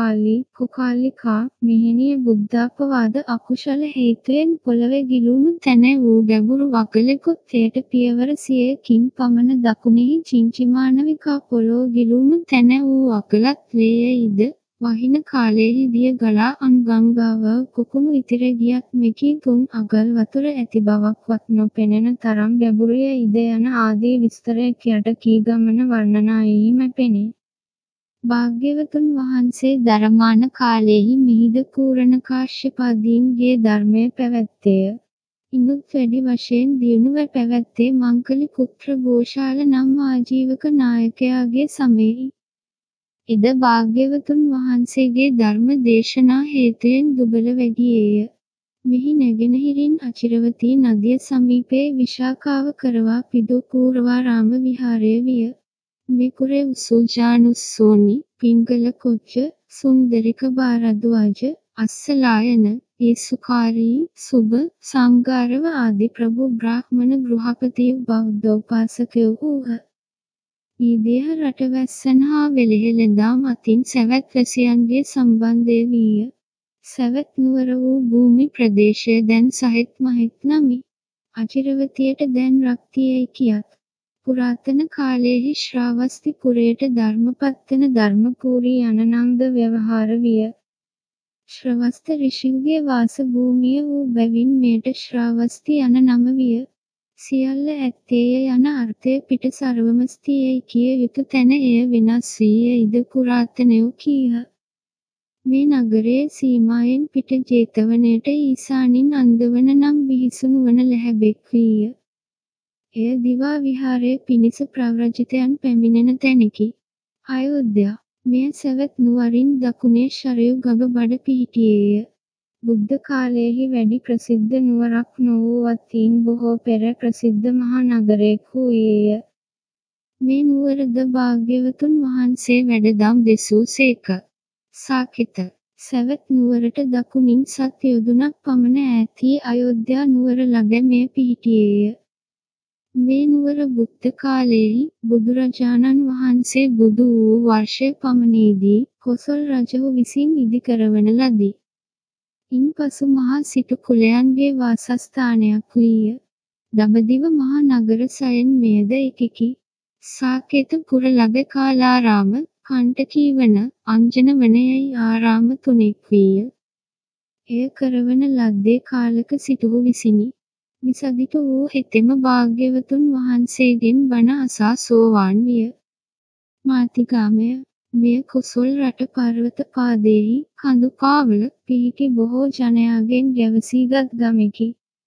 කුකාලිකා මෙහෙණිය බුද්ධාපවාද අකුශල හේතුවෙන් පොළවේ ගිලුණු තැන වූ ගැඹුරු අගලෙකුත් එයට පියවර 100කින් පමණ දකුණෙහි චිංචිමානවිකා පොළොව ගිලුණු තැන වූ අගලත් වේයයිද වහින කාලයෙහි දිය ගලා ගංගාව කුකුණු ඉතිර ගියත් මෙකී තුන් අගල් වතුර ඇති බවක්වත් නොපෙනෙන තරම් ගැඹුරුය ඉද යන ආදී විස්තරයක් යට කී ගමන වර්ණනායෙහි මැපෙනේ. භාග්‍යවතුන් වහන්සේ ධර්මාන කාලයෙහි මිහිඳ පූරණ කාශ්‍යපාදීන්ගේ ධර්මය පැවැත්තේය. ඉනුත් වැඩි වශයෙන් දියුණුව පැවැත්තේ මංකලි පුත්‍ර ගෝශාල නම් ආජීවක නායකයාගේ සමයෙහි. එද භාග්‍යවතුන් වහන්සේගේ ධර්ම දේශනා හේතුවෙන් දුබල වැඩියේය. මෙහි නැගෙනහිරින් අචිරවතී නදිය සමීපයේ විශාඛාව කරවා පිදු කූරවාරාම විහාරය විය. මෙකුරේ උසුජානුස්සෝනි, පිංගල කොච්ච, සුන්දරික භාරද්වාජ, අස්සලායන, ඒසුකාරී, සුබ, සංගාරව ආදී ප්‍රභු බ්‍රාහ්මණ ගෘහපති බෞද්ධෝපාසකයෝ වූහ. ඊදේහ රටවැස්සන් හා වෙලෙහෙළඳාම් අතින් සැවැත් වැසියන්ගේ සම්බන්ධය වීය. සැවැත් නුවර වූ භූමි ප්‍රදේශය දැන් සහෙත් මහෙත් නමි. අචිරවතියට දැන් රක්තියයි කියත්. පුරාතන කාලයෙහි ශ්‍රාවස්ති පුරයට ධර්මපත්තන ධර්මපූරී යන නම්ද ව්‍යවහාර විය. ශ්‍රවස්ත ඍෂින්ගේ වාස භූමිය වූ බැවින් මෙයට ශ්‍රාවස්ති යන නම විය. සියල්ල ඇත්තේය යන අර්ථය පිට සර්වමස්තියයි කිය යුතු තැන එය වෙනස් වී ඉද පුරාතනයෝ කීහ. මේ නගරයේ සීමාවෙන් පිට ජේතවනයට ඊසානින් අන්දවන නම් බිහිසුණු වන ලැහැබෙක් වීය. එය දිවා විහාරය පිණිස ප්‍රව්‍රජිතයන් පැමිණෙන තැනකි. අයෝධ්‍යා මෙය සැවැත් නුවරින් දකුණේ ශරයු ගඟ බඩ පිහිටියේය. බුද්ධ කාලයෙහි වැඩි ප්‍රසිද්ධ නුවරක් නොවූවත් ඊන් බොහෝ පෙර ප්‍රසිද්ධ මහා නගරයෙක් වූයේය. මේ නුවරද භාග්‍යවතුන් වහන්සේ වැඩදම් දෙසූ සේක. සාකිත සැවැත් නුවරට දකුණින් සත් යොදුනක් පමණ ඈතී අයෝධ්‍යා නුවර ළඟ මෙය පිහිටියේය. මේ නුවර බුද්ධ කාලයෙහි බුදුරජාණන් වහන්සේ බුදු වූ වර්ෂය පමණේදී කොසොල් රජු විසින් ඉදි කරවන ලදී. ඉන්පසු මහා සිටු කුලයන්ගේ වාසස්ථානයක් වීය. දඹදිව මහා නගර සයන් මෙයද එකකි. සාකේත පුර ළඟ කාලාරාම, කණ්ඨකී වන, අංජන වනයයි ආරාම තුනෙක් වීය. එය කරවන ලද්දේ කාලක සිටුහු විසිනි. විසදිත වූ හෙතෙම භාග්‍යවතුන් වහන්සේගෙන් බණ අසා සෝවාන් විය. මාතිගාමය මෙය කොසොල් රට පර්වත පාදයෙහි කඳු පාවල පිහිටි බොහෝ ජනයාගෙන් ගැවසීගත් ගමෙකි.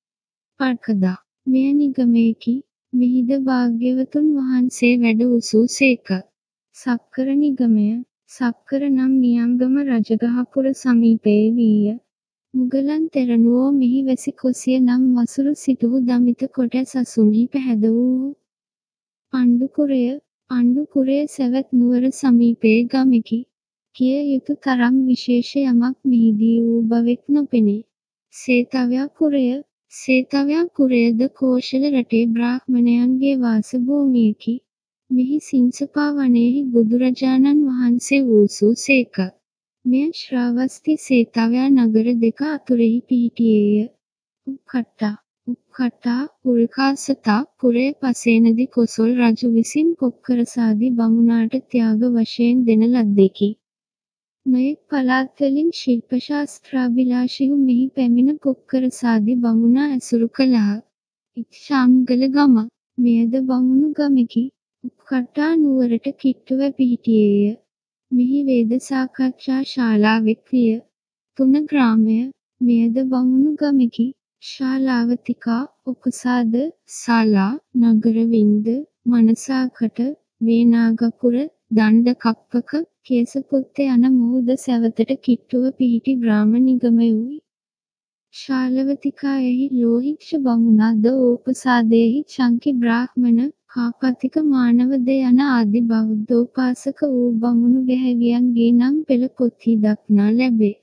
පර්කදා මෙය නිගමයකි. මිහිඳ භාග්‍යවතුන් වහන්සේ වැඩ උසූ සේක. සක්කර නිගමය සක්කර නම් නියංගම රජගහපුර සමීපයේ වීය. මුගලන් තෙරණුවෝ මෙහි වැසි කොසිය නම් වසුරු සිටුහු දමිත කොට සසුන්හි පැහැද වූ පණ්ඩුකුරය අණ්ඩුපුරේ සැවැත් නුවර සමීපයේ ගමෙකි. කිය යුතු තරම් විශේෂ යමක් මෙහිදී වූ බවෙක් නොපෙනේ. සේතව්‍යාපුරය. සේතව්‍යාපුරයද කෝශල රටේ බ්‍රාහ්මණයන්ගේ වාස භූමියකි. මෙහි සිංසපා වනයෙහි බුදුරජාණන් වහන්සේ වූසූ සේක. මෙය ශ්‍රාවස්ති සේතව්‍යා නගර දෙක අතුරෙහි පිහිටියේය. උක්කට්ටා. උක්කට්ටා උල්කාසතා පුරය පසේනදි කොසොල් රජු විසින් කොක්කරසාදි බමුණාට ත්‍යාග වශයෙන් දෙන ලද්දෙකි. නොයෙක් පළාත්වලින් ශිල්පශාස්ත්‍රාභිලාෂිහු මෙහි පැමිණ කොක්කරසාදි බමුණා ඇසුරු කළහ. ඉක්ෂාම්ගල ගම. මෙයද බමුණු ගමෙකි. උක්කට්ටා නුවරට කිට්ටුව පිහිටියේය. මෙහි වේද සාකච්ඡා ශාලාවෙක් විය. 3 ග්‍රාමය. මෙයද බමුණු ගමෙකි. ශාලාවතිකා, උපසාද, ශාලා, නගරවින්ද, මනසාකට, වේනාගපුර, දණ්ඩකප්පක, කේසපුත්ත යන මුහුද සැවතට කිට්ටුව පිහිටි ග්‍රාම නිගමයුයි. ශාලවතිකායෙහි ලෝහික්ෂ බමුණා ද ඕපසාදයෙහි චංකි බ්‍රාහ්මණ, කාපතික මානවද යන ආදි බෞද්ධෝපාසක වූ බමුණු ගැහැවියන්ගේ නම් පෙළ පොත්හි දක්නා ලැබේ.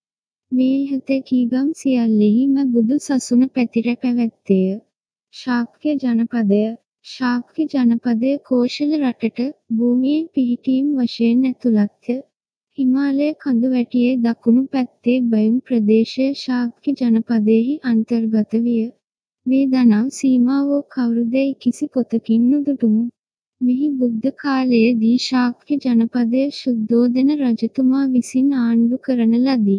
මේ ඉහත කීගම් සියල්ලෙහිම බුදු සසුන පැතිර පැවැත්තේය. ශාක්‍ය ජනපදය. ශාක්‍ය ජනපදය කෝශල රටට භූමියේ පිහිටීම් වශයෙන් ඇතුළත්ය. හිමාලය කඳුවැටියේ දකුණු පැත්තේ බයුන් ප්‍රදේශය ශාක්‍ය ජනපදයෙහි අන්තර්ගත විය. මේ දනව් සීමාවෝ කවුරුදැයි කිසි පොතකින් නුදුටුමු. මෙහි බුද්ධ කාලයේදී ශාක්‍ය ජනපදය ශුද්ධෝදන රජතුමා විසින් ආණ්ඩු කරන ලදී.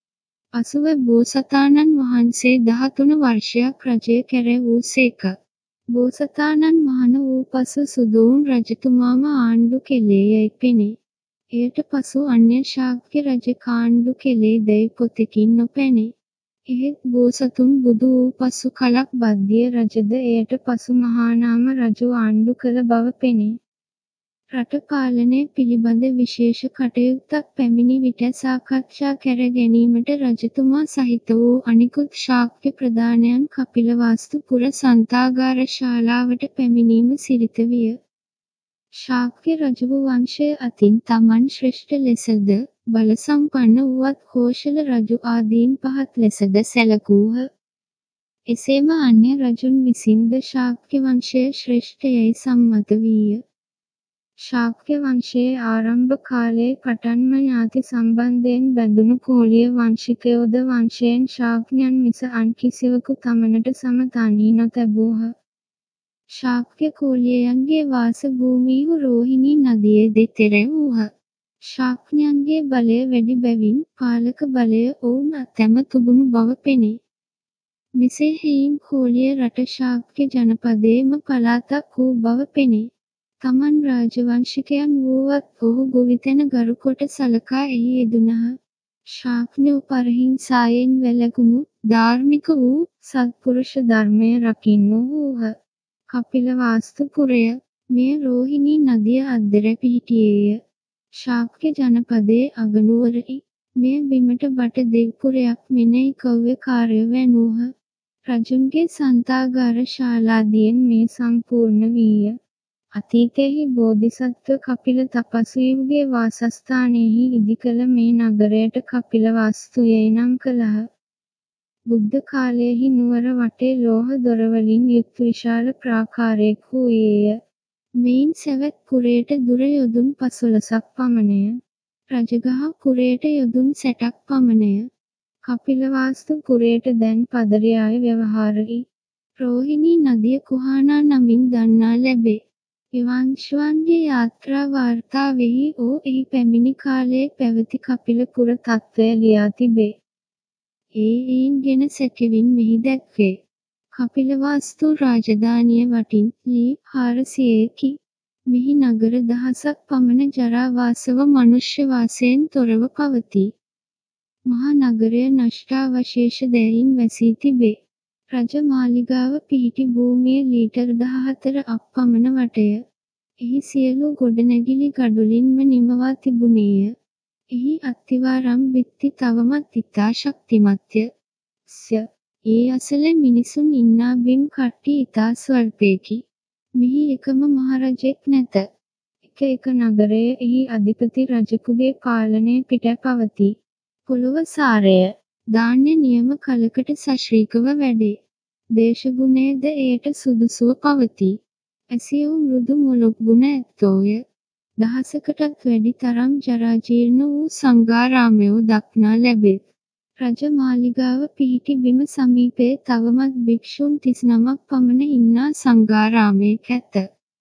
80 බෝසතාණන් වහන්සේ 13 වර්ෂයක් රජය කැරැවූ සේක. බෝසතාණන් මහණ වූ පසු සුදොවුන් රජතුමාම ආණ්ඩු කෙළේ යැයි පෙනේ. එයට පසු අන්‍ය ශාක්‍ය රජ කාණ්ඩු කෙළේ දැයි පොතකින් නොපැනේ. එහෙත් බෝසතුන් බුදු වූ පසු කලක් භද්දිය රජද එයට පසු මහානාම රජු ආණ්ඩු කළ බව පෙනේ. රට පාලනය පිළිබඳ විශේෂ කටයුත්තක් පැමිණි විට සාකච්ඡා කැර ගැනීමට රජතුමා සහිත වූ අනිකුත් ශාක්‍ය ප්‍රධානයන් කපිලවාස්තු පුර සන්තාගාර ශාලාවට පැමිණීම සිරිත විය. ශාක්‍ය රජු වංශය අතින් තමන් ශ්‍රේෂ්ඨ ලෙසද බලසම්පන්න වුවත් කෝශල රජු ආදීන් පහත් ලෙසද සැලකූහ. එසේම අන්‍ය රජුන් විසින්ද ශාක්‍ය වංශය ශ්‍රේෂ්ඨ යැයි සම්මත වීය. ශාක්‍ය වංශයේ ආරම්භ කාලයේ පටන්ම ඥාති සම්බන්ධයෙන් බැඳුණු කෝලිය වංශිකයෝද වංශයෙන් ශාක්‍යයන් මිස අන් කිසිවකු තමනට සම තනී නොතැබූහ. ශාක්‍ය කෝලියයන්ගේ වාස භූමිහු රෝහිණී නදියේ දෙතෙර වූහ. ශාක්‍යයන්ගේ බලය වැඩි බැවින් පාලක බලය ඔවුන් අතැම තුබුණු බව පෙනේ. මෙසේ හෙයින් කෝලිය රට ශාක්‍ය ජනපදයේම පළාතක් වූ බව පෙනේ. තමන් රාජවංශිකයන් වූවත් ඔහු ගොවිතැන ගරුකොට සලකා එහි යෙදුණහ. ශාක්‍ය පරහිංසායෙන් වැළකුණු, ධාර්මික වූ, සත්පුරුෂ ධර්මය රකින්නු වූහ. කපිලවාස්තු පුරය. මෙය රෝහිණී නදිය අද්දර පිහිටියේය. ශාක්‍ය ජනපදයේ අගනුවරයි. මෙය බිමට බට දෙව්පුරයක් මෙනැයි කව්‍යකාරයෝ වැනූහ. රජුන්ගේ සන්තාගාර ශාලාදියෙන් මේ සම්පූර්ණ වීය. අතීතයෙහි බෝධිසත්ව කපිල තපස්වියුගේ වාසස්ථානයෙහි ඉදිකළ මේ නගරයට කපිලවාස්තු යැයි නම් කළහ. බුද්ධ කාලයෙහි නුවර වටේ ලෝහ දොරවලින් යුත් විශාල ප්‍රාකාරයක් වූයේය. මෙයින් සැවැත් පුරයට දුර යොදුන් 15ක් පමණය. රජගහ පුරයට යොදුන් 60ක් පමණය. කපිලවාස්තු පුරයට දැන් පදරියාය ව්‍යවහාරයි. රෝහිණී නදිය කුහානා නමින් දන්නා ලැබේ. එවංශවන්ගේ යාත්‍රා වාර්තාවෙහි ඕ එහි පැමිණි කාලයේ පැවති කපිලපුර තත්ත්වය ලියා තිබේ. එයින් ගෙන සැකෙවින් මෙහි දැක්වේ. කපිලවාස්තු රාජධානිය වටින් ලී 400කි. මෙහි නගර දහසක් පමණ ජරාවාසව මනුෂ්‍ය වාසයෙන් තොරව පවතී. මහා නගරය නෂ්ටාවශේෂ දැයින් වැසී තිබේ. රජ මාලිගාව පිහිටි භූමිය ලීටර් 14ක් පමණ වටය. එහි සියලු ගොඩනැගිලි ගඩොලින්ම නිමවා තිබුණේය. එහි අත්තිවාරම් බිත්ති තවමත් ඉතා ශක්තිමත්ය. ඒ අසල මිනිසුන් ඉන්නා බිම් කට්ටි ඉතා ස්වල්පයකි. මෙහි එකම මහරජෙක් නැත. එක නගරය එහි අධිපති රජකුගේ පාලනය පිට පවතී. පොළොව සාරය. ධාන්‍ය නියම කලකට සශ්‍රීකව වැඩේ. දේශගුණයද එයට සුදුසුව පවතී. ඇසියු මෘදු මොළොක් ගුණ ඇත්තෝය. දහසකටත් වැඩි තරම් ජරාජීර්ණ වූ සංඝාරාමයෝ දක්නා ලැබේ. රජ මාලිගාව පිහිටි බිම සමීපයේ තවමත් භික්ෂූන් 39ක් පමණ ඉන්නා සංඝාරාමයක් ඇත.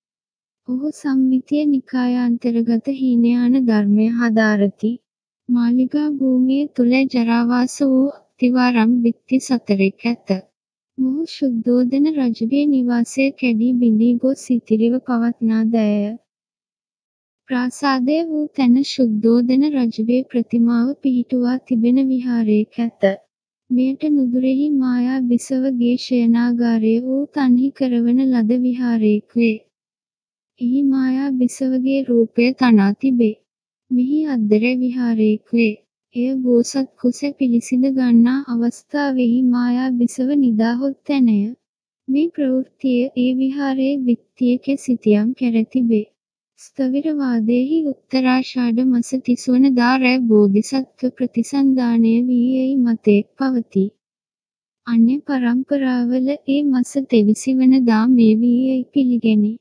ඔහු සම්මිතිය නිකායාන්තර්ගත හීනයාන ධර්මය හදාරති. මාලිගා භූමිය තුළ ජරාවාස වූ අතිවාරම් බිත්ති 4ක් ඇත. මොහු ශුද්ධෝදන රජුගේ නිවාසය කැඩී බිඳී ගොස් ඉතිරිව පවත්නා දෑය. ප්‍රාසාදය වූ තැන ශුද්ධෝදන රජුගේ ප්‍රතිමාව පිහිටුවා තිබෙන විහාරයක් ඇත. මෙයට නුදුරෙහි මායා බිසවගේ ශයනාගාරය වූ තන්හි කරවන ලද විහාරයක් වේ. එහි මායා බිසවගේ රූපය තනා තිබේ. මෙහි අද්දර විහාරයක් වේ. එය බෝසත් කුස පිළිසිඳ ගන්නා අවස්ථාවෙහි මායා බිසව නිදාහොත් තැනය. මේ ප්‍රවෘත්තිය ඒ විහාරයේ බිත්තියක සිතියම් කැර තිබේ. ස්ථවිරවාදයෙහි උත්තරාෂාಢ මස 30 වනදා රැ බෝධිසත්ව ප්‍රතිසන්ධානය වී යැයි මතයක් පවතී. අන්‍ය පරම්පරාවල ඒ මස 23 වනදා මේ වී යැයි පිළිගැනේ.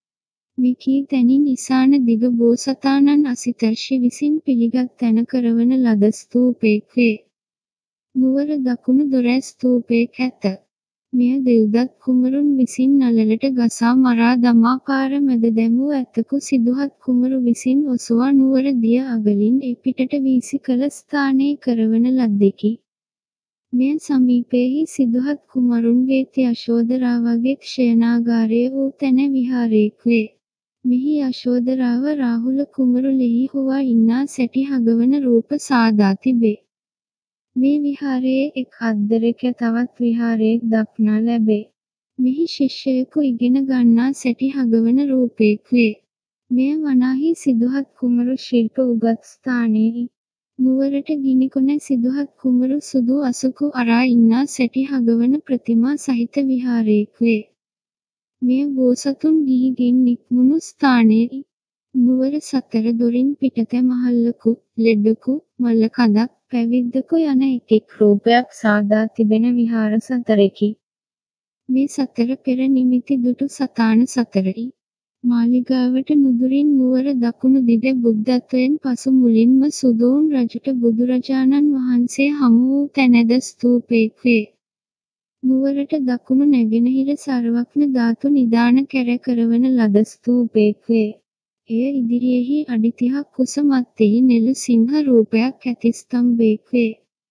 මෙකී තැනින් ඉසාන දිග බෝසතාණන් අසිතර්ෂි විසින් පිළිගත් තැන කරවන ලද ස්තූපයක් වේ. නුවර දකුණු දොර ස්තූපයක් ඇත. මෙය දෙව්දත් කුමරුන් විසින් නළලට ගසා මරා දමා පාර මැද දැමූ ඇතකු සිදුහත් කුමරු විසින් ඔසවා නුවර දිය අගලින් එපිටට වීසි කළ ස්ථානයේ කරවන ලද්දෙකි. මෙය සමීපයෙහි සිදුහත් කුමරුන්ගේ යශෝධරාවගේ ශයනාගාරය වූ තැන විහාරයක් වේ. මෙහි යශෝධරාව රාහුල කුමරු ලෙහි හුවා ඉන්නා සැටි හගවන රූප සාදා තිබේ. මේ විහාරයේ එක් අද්දරක තවත් විහාරයක් දක්නා ලැබේ. මෙහි ශිෂ්‍යයෙකු ඉගෙන ගන්නා සැටි හගවන රූපයක් වේ. මෙය වනාහි සිදුහත් කුමරු ශිල්ප උගත් ස්ථානයෙහි. නුවරට ගිනිකොන සිදුහත් කුමරු සුදු අසුකු අරා ඉන්නා සැටි හගවන ප්‍රතිමා සහිත විහාරයක් වේ. මෙය බෝසතුන් ගිහිගෙන් නික්මුණු ස්ථානයෙහි. නුවර සතර දොරින් පිටත මහල්ලකු, ලෙඩකු, මල්ලකඳක්, පැවිද්දකු යන එකෙක් රූපයක් සාදා තිබෙන විහාර 4කි. මේ 4 පෙර නිමිති දුටු සතාන 4යි. මාලිගාවට නුදුරින් නුවර දකුණු දිග බුද්ධත්වයෙන් පසු මුලින්ම සුදෝන් රජුට බුදුරජාණන් වහන්සේ හමු වූ තැනද ස්තූපයක් වේ. නුවරට දකුණු නැගෙනහිර සර්වඥ ධාතු නිදාන කැර කරවන ලද ස්තූපයක් වේ. එය ඉදිරියෙහි අඩි 30ක් කුස මැත්තේහි නෙළු සිංහ රූපයක් ඇති ස්තම්භයක් වේ.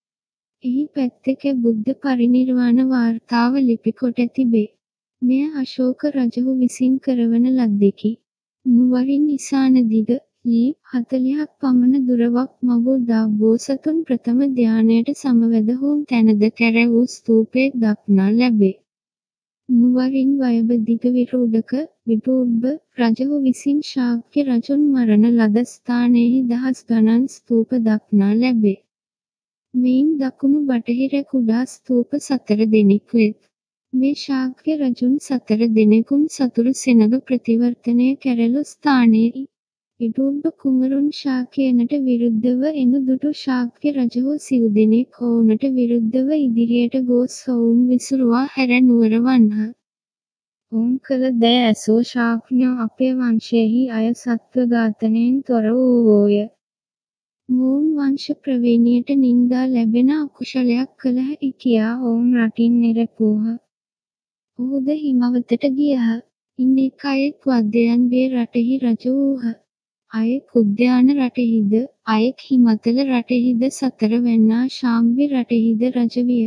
එහි පැත්තක බුද්ධ පරිනිර්වාණ වාර්තාව ලිපි කොට තිබේ. මෙය අශෝක රජු විසින් කරවන ලද්දෙකි. නුවරින් ඉසාන දිග ලී 40ක් පමණ දුරවක් මඟුල් දා බෝසතුන් ප්‍රථම ධ්‍යානයට සමවැදහුන් තැනද කැර වූ ස්තූපයක් දක්නා ලැබේ. නුවරින් වයඹ දිග විරූඩක විභූබ්බ රජු විසින් ශාක්‍ය රජුන් මරණ ලද ස්ථානයෙහි දහස් ගණන් ස්තූප දක්නා ලැබේ. මෙයින් දකුණු බටහිර කුඩා ස්තූප 4 දෙනෙක් වෙත්. මේ ශාක්‍ය රජුන් 4 දෙනෙකුන් සතුරු සෙනග ප්‍රතිවර්තනය කැරළු ස්ථානයෙහි. විභූබ්බ කුමරුන් ශාක්‍යයනට විරුද්ධව එනු දුටු ශාක්‍ය රජු සිව් දෙනෙක් ඔවුනට විරුද්ධව ඉදිරියට ගොස් ඔවුන් විසුරුවා හැර නුවර වන්හ. ඔවුන් කළ දෑ ඇසූ ශාක්‍යයෝ අපේ වංශයෙහි අය සත්ව ඝාතනයෙන් තොර වූවෝය. මොවුන් වංශ ප්‍රවේණියට නින්දා ලැබෙන අකුශලයක් කළහ කියා ඔවුන් රටින් නෙරපූහ. ඔහුද හිමවතට ගියහ. ඉන් එක් අයෙක් වද්දයන්ගේ රටෙහි රජ වූහ. අයෙක් උද්‍යාන රටෙහිද, අයෙක් හිමතල රටෙහිද 4 වැන්නා ශාම්බි රටෙහිද රජ විය.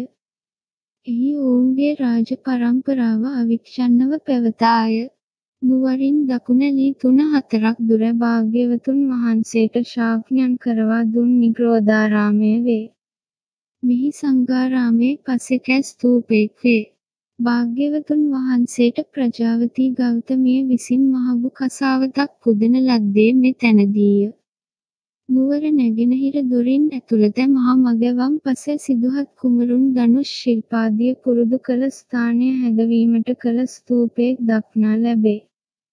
එහි ඔවුන්ගේ රාජ පරම්පරාව අවික්ෂන්නව පැවතාය. නුවරින් දකුණ ලී 3-4ක් දුර භාග්‍යවතුන් වහන්සේට ශාක්‍යයන් කරවා දුන් නිග්‍රෝධාරාමය වේ. මෙහි සංඝාරාමයේ පසෙක ස්තූපයක් වේ. භාග්‍යවතුන් වහන්සේට ප්‍රජාවතී ගෞතමිය විසින් මහඟු කසාවතක් පුදන ලද්දේ මේ තැනදීය. නුවර නැගෙනහිර දොරින් ඇතුළත මහා මගවම් පස සිදුහත් කුමරුන් ධනුෂ් ශිල්පාදිය පුරුදු කළ ස්ථානය හැදවීමට කළ ස්තූපයක් දක්නා ලැබේ.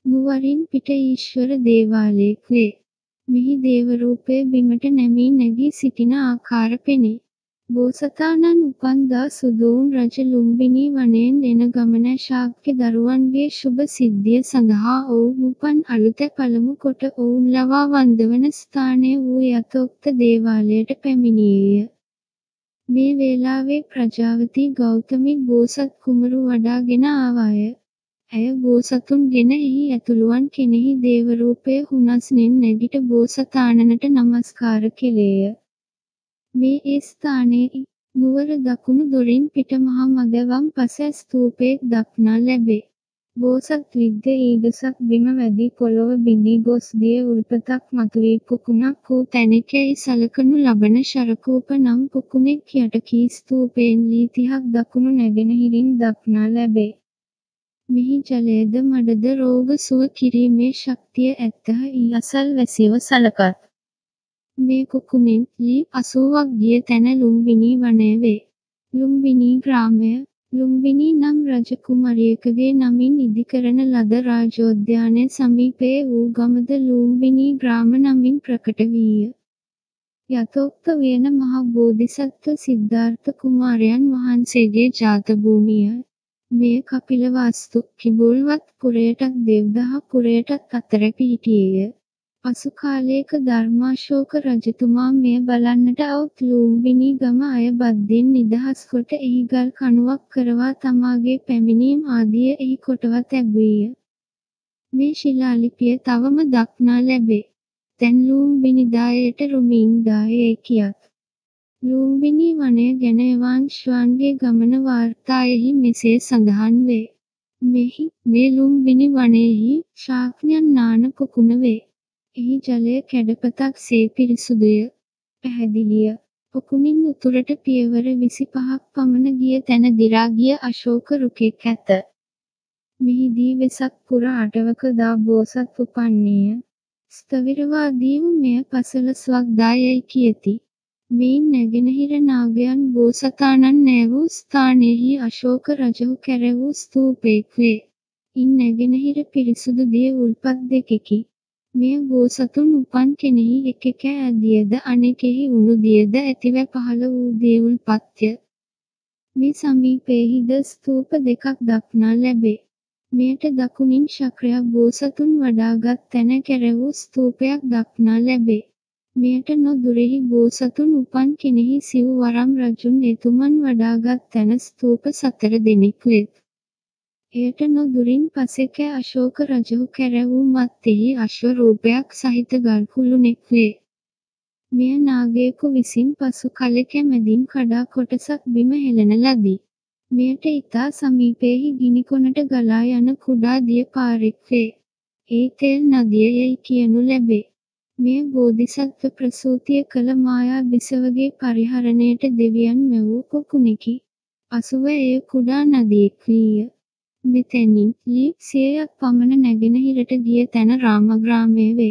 නුවරින් පිට ඊශ්වර දේවාලයක් වේ. මෙහි දේවරූපය බිමට නැමී නැගී සිටින ආකාර පෙනේ. බෝසතාණන් උපන්දා සුදොවුන් රජ ලුම්බිනි වනයෙන් එන ගමන ශාක්‍ය දරුවන්ගේ ශුභ සිද්ධිය සඳහා ඔවුන් උපන් අලුත පළමු කොට ඔවුන් ලවා වන්දවන ස්ථානය වූ යථෝක්ත දේවාලයට පැමිණියේය. මේ වේලාවේ ප්‍රජාවතී ගෞතමී බෝසත් කුමරු වඩාගෙන ආවාය. ඇය බෝසතුන් ගෙන එහි ඇතුළුවන් කෙනෙහි දේවරූපය හුනස්නෙන් නැගිට බෝසතාණනට නමස්කාර කෙළේය. මේ ඒ ස්ථානයේ නුවර දකුණු දොරින් පිට මහ මඟවම් පස ස්තූපයක් දක්නා ලැබේ. බෝසත් විග්ග ඊගසක් බිම වැදී පොළොව බිඳී ගොස් දිය උල්පතක් මතුවී පුකුණක් වූ තැනකැයි සලකනු ලබන ශරකූප නම් පුකුණෙක් යට කී ස්තූපයෙන් ලී 30ක් දකුණු නැගෙනහිරින් දක්නා ලැබේ. මෙහි ජලයද මඩද රෝග සුව කිරීමේ ශක්තිය ඇත්තහ ඊ අසල් වැසියව සලකත්. මේ පුකුණෙන් ලී 80ක් ගිය තැන ලුම්බිනි වනය වේ. ලුම්බිනි ග්‍රාමය ලුම්බිනි නම් රජ කුමරියකගේ නමින් ඉදිකරන ලද රාජෝද්‍යානය සමීපයේ වූ ගමද ලුම්බිනි ග්‍රාම නමින් ප්‍රකට වීය. යථෝක්ත වයන මහ බෝධිසත්ව සිද්ධාර්ථ කුමාරයන් වහන්සේගේ ජාත භූමිය. මෙය කපිලවස්තු කිඹුල්වත් පුරයටත් දෙව්දහ පුරයටත් අතර පිහිටියේය. පසු කාලයක ධර්මාශෝක රජතුමා මෙය බලන්නට අවුත් ලුම්බිනි ගම අය බද්දෙන් නිදහස් කොට එහි ගල් කණුවක් කරවා තමාගේ පැමිණීම් ආදිය එහි කොටවා තැබුවීය. මේ ශිලාලිපිය තවම දක්නා ලැබේ. දැන් ලුම්බිනි දායට රුමීන් දායේ කියත්. ලුම්බිනි වනය ගැන එවාන් ශ්වාන්ගේ ගමන වාර්තායෙහි මෙසේ සඳහන් වේ. මේ ලුම්බිනි වනයෙහි ශාක්‍යයන් නාන පුකුණ වේ. එහි ජලය කැඩපතක් සේ පිරිසුදුය. පැහැදිලිය. පුකුණින් උතුරට පියවර 25ක් පමණ ගිය තැන දිරා ගිය අශෝක රුකෙක් ඇත. මෙහිදී වෙසක් පුර 8වක දා බෝසත් උපන්නේය. ස්ථවිරවාදීව මෙය 15ක් දා යැයි කියති. මෙයින් නැගෙනහිර නාගයන් බෝසතාණන් නෑවූ ස්ථානයෙහි අශෝක රජු කැරවූ ස්තූපයක් වේ. ඉන් නැගෙනහිර පිරිසුදු දිය උල්පත් දෙකකි. මෙය බෝසතුන් උපන් කෙනෙහි එකක ඇදියද අනෙකෙහි උණු දියද ඇතිව පහළ වූ දිය උල්පත්ය. මේ සමීපයෙහිද ස්තූප දෙකක් දක්නා ලැබේ. මෙයට දකුණින් ශක්‍රයා බෝසතුන් වඩාගත් තැන කැරවූ ස්තූපයක් දක්නා ලැබේ. මෙයට නොදුරෙහි බෝසතුන් උපන් කෙනෙහි සිව් වරම් රජුන් එතුමන් වඩාගත් තැන ස්තූප 4 දෙනෙක් වෙත්. එයට නොදුරින් පසෙක අශෝක රජු කැරවූ මත්තෙහි අශ්ව රූපයක් සහිත ගල් කුළුණෙක් වේ. මෙය නාගයෙකු විසින් පසු කලෙක මැදින් කඩා කොටසක් බිම හෙළන ලදී. මෙයට ඉතා සමීපයෙහි ගිනිකොනට ගලා යන කුඩා දිය පාරෙක් වේ. ඒ තෙල් නදිය යැයි කියනු ලැබේ. මෙය බෝධිසත්ව ප්‍රසූතිය කළ මායා බිසවගේ පරිහරණයට දෙවියන් මැවූ පුකුණෙකි. පසුව එය කුඩා නදියෙක් වීය. මෙතැනින් ලී 100ක් පමණ නැගෙනහිරට ගිය තැන රාමග්‍රාමය වේ.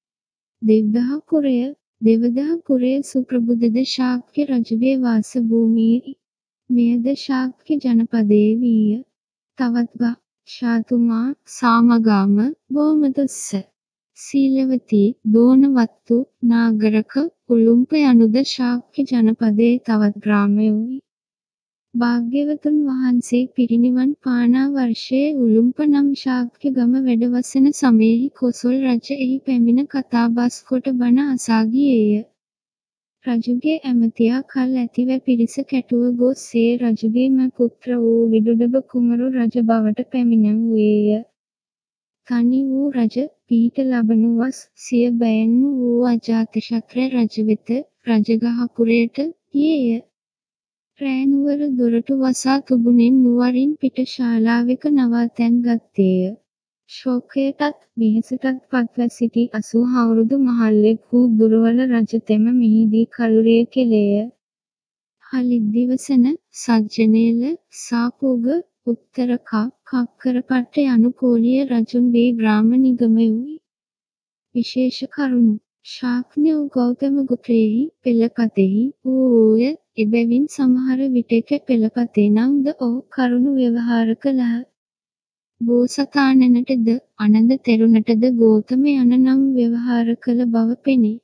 දෙව්දහ පුරය සුප්‍රබුද්ධ ශාක්‍ය රජුගේ වාස භූමියයි. මෙයද ශාක්‍ය ජනපදයේ වීය. තවත් ශාතුමා, සාමගාම, බෝමදොස්ස, සීලවතී, දෝනවත්තු, නාගරක, උළුම්ප යනුද ශාක්‍ය ජනපදයේ තවත් ග්‍රාමයෝයි. භාග්‍යවතුන් වහන්සේ පිරිනිවන් පානා වර්ෂයේ උළුම්ප නම් ශාක්‍ය ගම වැඩවසන සමයෙහි කොසොල් රජ එහි පැමිණ කතාබස් කොට බණ අසා ගියේය. රජුගේ ඇමතියා කල් ඇතිව පිරිස කැටුව ගොස් ඒ රජුගේම පුත්‍ර වූ විදුඩබ කුමරු රජ බවට පැමිණවූයේය. තනි වූ රජ පිහිට ලබනු වස් සිය බැයන් වූ අජාතශත්‍ර රජ වෙත රජගහපුරයට ගියේය. රෑනුවර දොරටු වසා තුබුණෙන් නුවරින් පිට ශාලාවෙක නවාතැන් ගත්තේය. ශෝකයටත් වෙහෙසටත් පත්ව සිටි 80 අවුරුදු මහල්ලෙක් වූ දුරවල රජතෙම මෙහිදී කලුරිය කෙළේය. හලිද්දිවසන, සජ්ජනේල, සාපුග, උත්තරකා, කක්කරපට්ට යනු කෝලිය රජුන්ගේ ග්‍රාම නිගමයෝයි. විශේෂ කරුණු ශාක්‍ය වූ ගෞතම ගෝත්‍රයෙහි පෙළපතෙහි වූය. එබැවින් සමහර විටෙක පෙළපතේ නම්ද ඔහු කරුණු ව්‍යවහාර කළහ. බෝසතාණනටද අනඳ තෙරුණටද ගෝතම යන නම් ව්‍යවහාර කළ බව පෙනේ.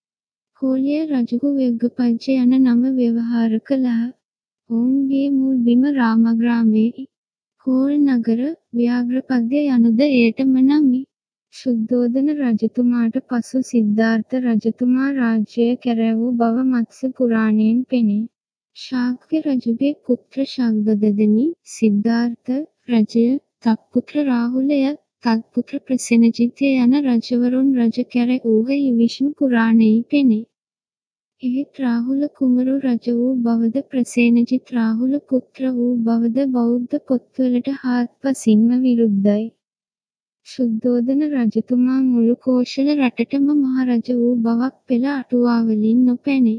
කෝලිය රජුහු වෙග්ගපජ්ජ යන නම ව්‍යවහාර කළහ. ඔවුන්ගේ මුල් බිම රාමග්‍රාමයේ කෝල් නගර ව්‍යාඝ්‍රපද්‍ය යනුද එයටම නමි. ශුද්ධෝදන රජතුමාට පසු සිද්ධාර්ථ රජතුමා රාජ්‍යය කැරැවූ බව මත්ස්‍ය පුරාණයෙන් පෙනේ. ශාක්‍ය රජුගේ පුත්‍ර ශග්දදෙනි සිද්ධාර්ථ රජය, තත්පුත්‍ර රාහුලය, තත්පුත්‍ර ප්‍රසෙනජිත්ය යන රජවරුන් රජ කැරැවූහ විෂ්ණු පුරාණයේ පෙනේ. එහෙත් රාහුල කුමරු රජ වූ බවද ප්‍රසේනජිත් රාහුල පුත්‍ර වූ බවද බෞද්ධ පොත්වලට හාත්පසින්ම විරුද්ධයි. ශුද්ධෝදන රජතුමා මුළු කෝශල රටටම මහරජ වූ බවක් පෙළ අටුවාවලින් නොපැනේ.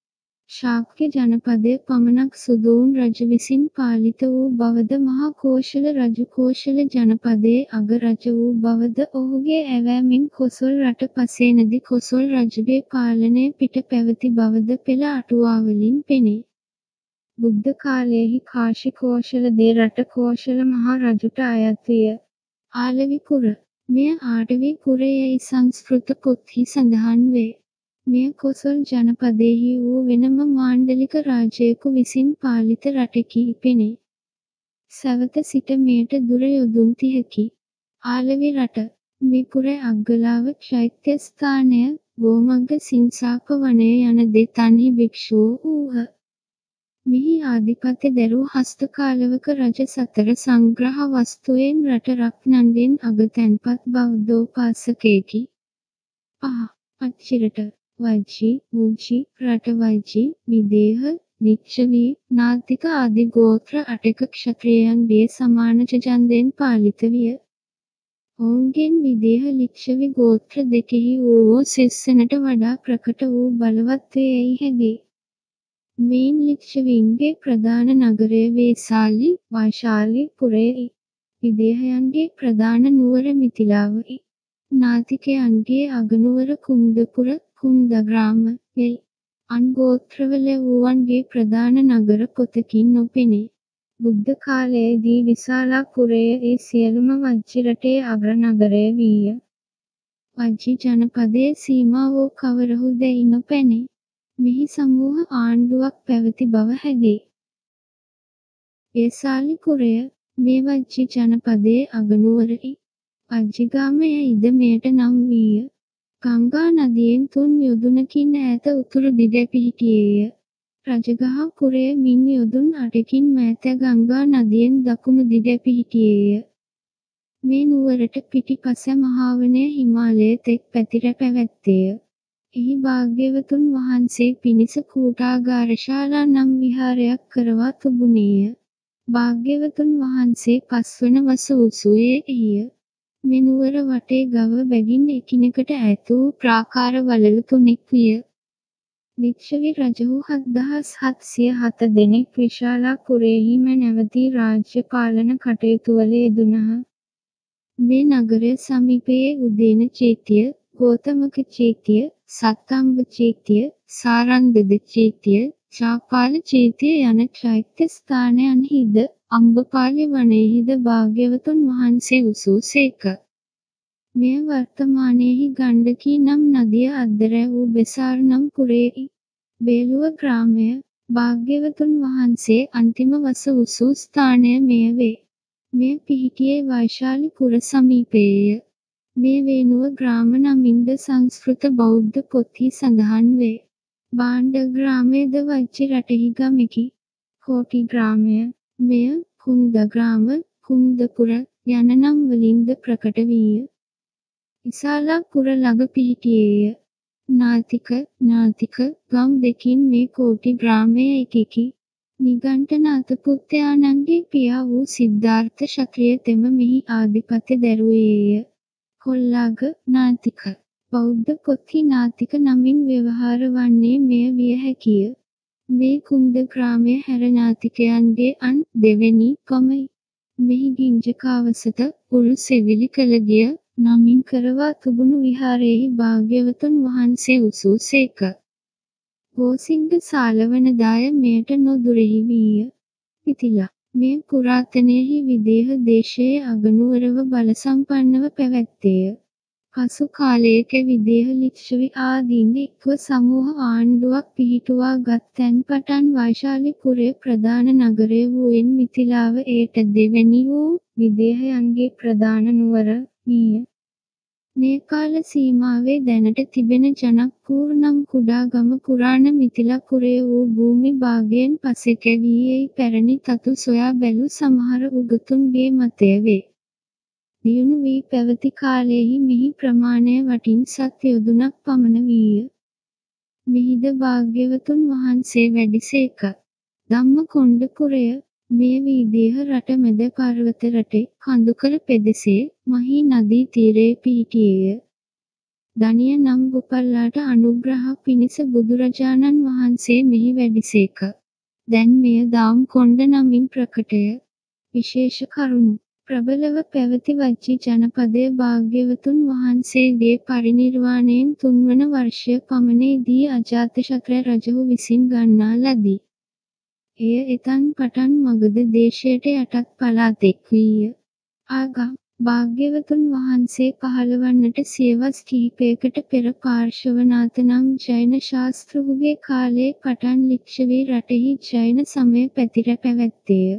ශාක්‍ය ජනපදය පමණක් සුදොවුන් රජ විසින් පාලිත වූ බවද මහා කෝශල රජු කෝශල ජනපදයේ අග රජ වූ බවද ඔහුගේ ඇවෑමෙන් කොසොල් රට පසේනදී කොසොල් රජුගේ පාලනය පිට පැවති බවද පෙළ අටුවාවලින් පෙනේ. බුද්ධ කාලයෙහි කාශි කෝශල දේ රට කෝශල මහා රජුට අයත් විය. ආලවිපුර මෙය ආටවි පුර යැයි සංස්කෘත පොත්හි සඳහන් වේ. මෙය කොසොල් ජනපදයෙහි වූ වෙනම මාණ්ඩලික රාජයෙකු විසින් පාලිත රටකි පෙනේ. සැවත සිට මෙයට දුර යොදුන් 30කි. ආලවි රට මේ පුර අග්ගලාව චෛත්‍ය ස්ථානය, ගෝමග්ග සිංසාප වනය යන දෙතන්හි භික්ෂූ වූහ. මෙහි ආධිපත්‍ය දැරූ හස්තකාලවක රජ සතර සංග්‍රහ වස්තුවෙන් රට රත්නන්ගෙන් අගතැන්පත් බෞද්ධෝපාසකයෙකි. 5. අච්චිරට වජ්ජි, උජ්ජි, රටවජ්ජි, විදේහ, ලිච්ඡවී, නාතික ආදී ගෝත්‍ර 8ක ක්ෂත්‍රියයන්ගේ සමාන ජජන්දෙන් පාලිත විය. ඔවුන්ගෙන් විදේහ ලිච්ඡවි ගෝත්‍ර දෙකෙහි වූවෝ සිස්සනට වඩා ප්‍රකට වූ බලවත්වයැයි හැගේ. මෙයින් ලිච්ඡවීන්ගේ ප්‍රධාන නගරය වේසාලි, වෛශාලි පුරයයි. විදේහයන්ගේ ප්‍රධාන නුවර මිථිලාවයි. නාතිකයන්ගේ අගනුවර කුන්දපුර, කුන්දග්‍රාම යයි. අන් ගෝත්‍රවල වූවන්ගේ ප්‍රධාන නගර පොතකින් නොපෙනේ. බුද්ධ කාලයේදී විසාලාපුරය ඒ සියලුම වජ්ජි රටේ අග්‍ර නගරය වීය. වජ්ජි ජනපදයේ සීමා වූ කවරහු දැයි නොපැනේ. මෙහි සමූහ ආණ්ඩුවක් පැවති බව හැගේ. වේසාලිපුරය මේ වජ්ජි ජනපදයේ අගනුවරයි. වජ්ජිගාමය ඉද මෙයට නම් වීය. ගංගා නදියෙන් 3 යොදුනකින් ඈත උතුරු දිග පිහිටියේය. රජගහ පුරය මින් යොදුන් 8කින් මෑත ගංගා නදියෙන් දකුණු දිග පිහිටියේය. මේ නුවරට පිටිපස මහාවනය හිමාලය තෙක් පැතිර පැවැත්තේය. එහි භාග්‍යවතුන් වහන්සේ පිණිස කූටාගාරශාලා නම් විහාරයක් කරවා තිබුණේය. භාග්‍යවතුන් වහන්සේ 5 වන වස උසුවේ එහිය. මේ නුවර වටේ ගව බැගින් එකිනෙකට ඈත වූ ප්‍රාකාර වළලු 3ක් විය. ලිච්ඡවි රජහු 7707 දෙනෙක් විශාලාපුරයෙහිම නැවතී රාජ්‍ය පාලන කටයුතුවල යෙදුණහ. මේ නගරය සමීපයේ උදේන චෛත්‍ය, ගෝතමක චෛත්‍ය, සත්තම්බ චෛත්‍ය, සාරන්දද චෛත්‍ය, චාපාල චෛත්‍ය යන චෛත්‍ය ස්ථානයන්හිද අම්බපාලි වනයෙහිද භාග්‍යවතුන් වහන්සේ උසූ සේක. මෙය වර්තමානයෙහි ගණ්ඩකී නම් නදිය අද්දරෑ වූ බෙසාර නම් පුරයෙහි. බේලුව ග්‍රාමය භාග්‍යවතුන් වහන්සේ අන්තිම වස උසූ ස්ථානය මෙය වේ. මෙය පිහිටියේ වෛශාලි පුර සමීපයේය. මේ වේනුව ග්‍රාම නමින්ද සංස්කෘත බෞද්ධ පොත්හි සඳහන් වේ. භාණ්ඩග්‍රාමයද වජ්ජි රටෙහි ගමෙකි. කෝටි ග්‍රාමය මෙය කුන්දග්‍රාම, කුන්දපුර යන නම් වලින්ද ප්‍රකට වීය. විසාලාපුර ළඟ පිහිටියේය. නාතික ගම් දෙකින් මේ කෝටි ග්‍රාමය එකකි. නිගණ්ඨනාථ පුත්‍රයාණන්ගේ පියා වූ සිද්ධාර්ථ ක්ෂත්‍රිය තෙම මෙහි ආධිපත්‍ය දැරුවේය. කොල්ලාග නාතික බෞද්ධ පොත්හි නාතික නමින් ව්‍යවහාර වන්නේ මෙය විය හැකිය. මේ කුන්දග්‍රාමය හැර නාතිකයන්ගේ අන් දෙවෙනි ගමයි. මෙහි ගිංජකාවසත උළු සෙවිලි කළ ගිය නමින් කරවා තිබුණු විහාරයෙහි භාග්‍යවතුන් වහන්සේ උසූ සේක. ගෝසිංග සාලවනදාය මෙයට නොදුරෙහි වීය. මිථිලා මෙය පුරාතනයෙහි විදේහ දේශයේ අගනුවරව බලසම්පන්නව පැවැත්තේය. පසු කාලයක විදේහ ලිච්ඡවි ආදීන් එක්ව සමූහ ආණ්ඩුවක් පිහිටුවා ගත් තැන් පටන් වෛශාලිපුරය ප්‍රධාන නගරය වූයෙන් මිථිලාව එයට දෙවැනි වූ විදේහයන්ගේ ප්‍රධාන නුවර විය. මේ කාල සීමාවේ දැනට තිබෙන ජනක්පුර නම් කුඩා ගම පුරාණ මිථිලාපුරය වූ භූමි භාගයෙන් පසෙකැවී යැයි පැරණි තතු සොයා බැලූ සමහර උගතුන්ගේ මතය වේ. දියුණු වී පැවති කාලයෙහි මෙහි ප්‍රමාණය වටින් සත් යොදුනක් පමණ වීය. මෙහිද භාග්‍යවතුන් වහන්සේ වැඩි සේක. ධම්මකොණ්ඩපුරය මෙය විදේහ රට මැද පර්වත රටේ කඳුකර පෙදෙසේ මහී නදී තීරයේ පිහිටියේය. ධනිය නම් ගොපල්ලාට අනුග්‍රහ පිණිස බුදුරජාණන් වහන්සේ මෙහි වැඩිසේක. දැන් මෙය දාම් කොණ්ඩ නමින් ප්‍රකටය. විශේෂ කරුණු ප්‍රබලව පැවති වජ්ජි ජනපදය භාග්‍යවතුන් වහන්සේගේ පරිනිර්වාණයෙන් 3 වන වර්ෂය පමණේදී අජාතශත්‍ර රජු විසින් ගන්නා ලදී. එය එතන් පටන් මගධ දේශයට යටත් පළාතෙක් විය. ආගම් භාග්‍යවතුන් වහන්සේ පහළවන්නට සියවස් කිහිපයකට පෙර පාර්ශවනාථ නම් ජෛන ශාස්තෘහුගේ කාලයේ පටන් ලිච්ඡවී රටෙහි ජෛන සමය පැතිර පැවැත්තේය.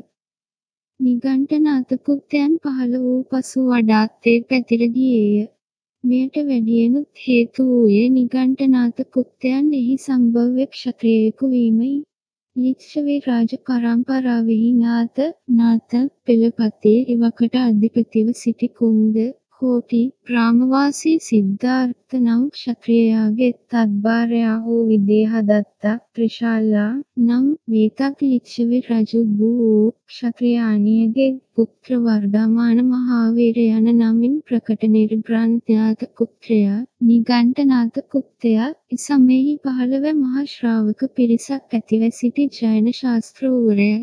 නිගණ්ඨනාථ පුත්තයන් පහළ වූ පසු වඩාත් ඒ පැතිර ගියේය. මෙයට වැඩියෙනුත් හේතු වූයේ නිගණ්ඨනාථ පුත්තයන් එහි සම්භව්‍ය ක්ෂත්‍රියයෙකු වීමයි. ලිච්ඡවී රාජ පරම්පරාවෙහි නාථ පෙළපතේ එවකට අධිපතිව සිටි කුන්ද කෝටි ග්‍රාමවාසී සිද්ධාර්ථ නම් ක්ෂත්‍රියයාගේ තත්භාර්යා වූ විදේහදත්ත ත්‍රිශාලා නම් වේතක් ලිච්ඡවී රජු වූ ක්ෂත්‍රියාණියගේ පුත්‍ර වර්ධමාන මහාවීර යන නමින් ප්‍රකට නිර්ග්‍රන්ථනාථ පුත්‍රයා නිගණ්ඨනාථ පුත්තයා එසමයෙහි 15 මහා ශ්‍රාවක පිරිසක් ඇතිව සිටි ජෛන ශාස්ත්‍රූවරයයි.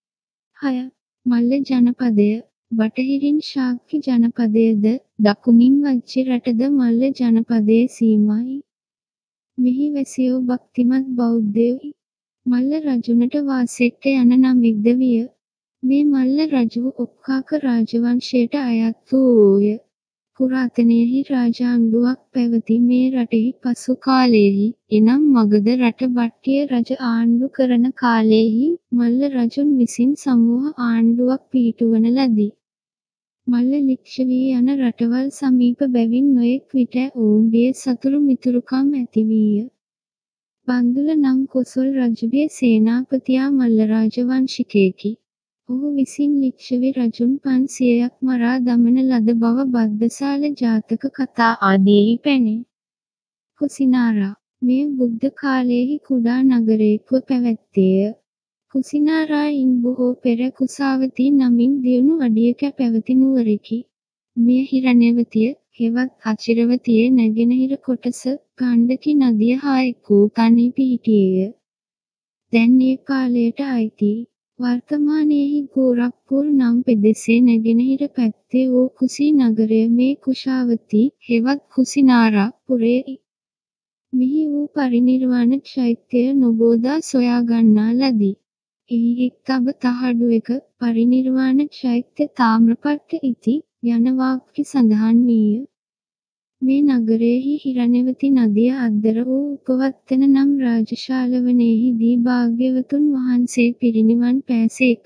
6. මල්ල ජනපදය බටහිරින් ශාක්‍ය ජනපදයද දකුණින් වජ්ජි රටද මල්ල ජනපදයේ සීමයි. මෙහි වැසියෝ භක්තිමත් බෞද්ධයෝයි. මල්ල රජුනට වාසෙට්ට යන නමෙක්ද විය. මේ මල්ල රජු ඔක්කාක රාජවංශයට අයත් වූය. පුරාතනයෙහි රාජාණ්ඩුවක් පැවති මේ රටෙහි පසු කාලයෙහි එනම් මගධ රට භට්ටිය රජ ආණ්ඩු කරන කාලයෙහි මල්ල රජුන් විසින් සමූහ ආණ්ඩුවක් පිහිටුවන ලදී. මල්ල ලිච්ඡවී යන රටවල් සමීප බැවින් නොයෙක් විට ඔවුන්ගේ සතුරු මිතුරුකම් ඇති විය. බන්දුල නම් කොසොල් රජුගේ සේනාපතියා මල්ල රාජවංශිකයෙකි. ඔහු විසින් ලිච්ඡවි රජුන් 500ක් මරා දමන ලද බව බද්දසාල ජාතක කතා ආදියෙහි පැනේ. කුසිනාරා මෙය බුද්ධ කාලයෙහි කුඩා නගරයෙක්ව පැවැත්තේය. කුසිනාරායින් බොහෝ පෙර කුසාවතී නමින් දියුණු අඩියක පැවති නුවරකි. මෙය හිරණ්‍යවතිය හෙවත් අචිරවතියේ නැගෙනහිර කොටස ගණ්ඩකි නදිය හා එක් වූ තැනෙහි පිහිටියේය. දැන් ඒ කාලයට අයිති වර්තමානයෙහි ගෝරක්පුර නම් පෙදෙසේ නැගෙනහිර පැත්තේ වූ කුසී නගරය මේ කුශාවතී හෙවත් කුසිනාරා පුරයයි. මෙහි වූ පරිනිර්වාණ චෛත්‍යය නොබෝදා සොයා ගන්නා ලදී. එහි එක් තබ තහඩුවක පරිනිර්වාණ චෛත්‍ය තාම්‍රපට්ට ඉති යන වාක්‍ය සඳහන් වීය. මේ නගරයෙහි හිරණ්‍යවති නදිය අද්දර වූ උපවත්තන නම් රාජශාලවනයෙහිදී භාග්‍යවතුන් වහන්සේ පිරිනිවන් පෑසේක.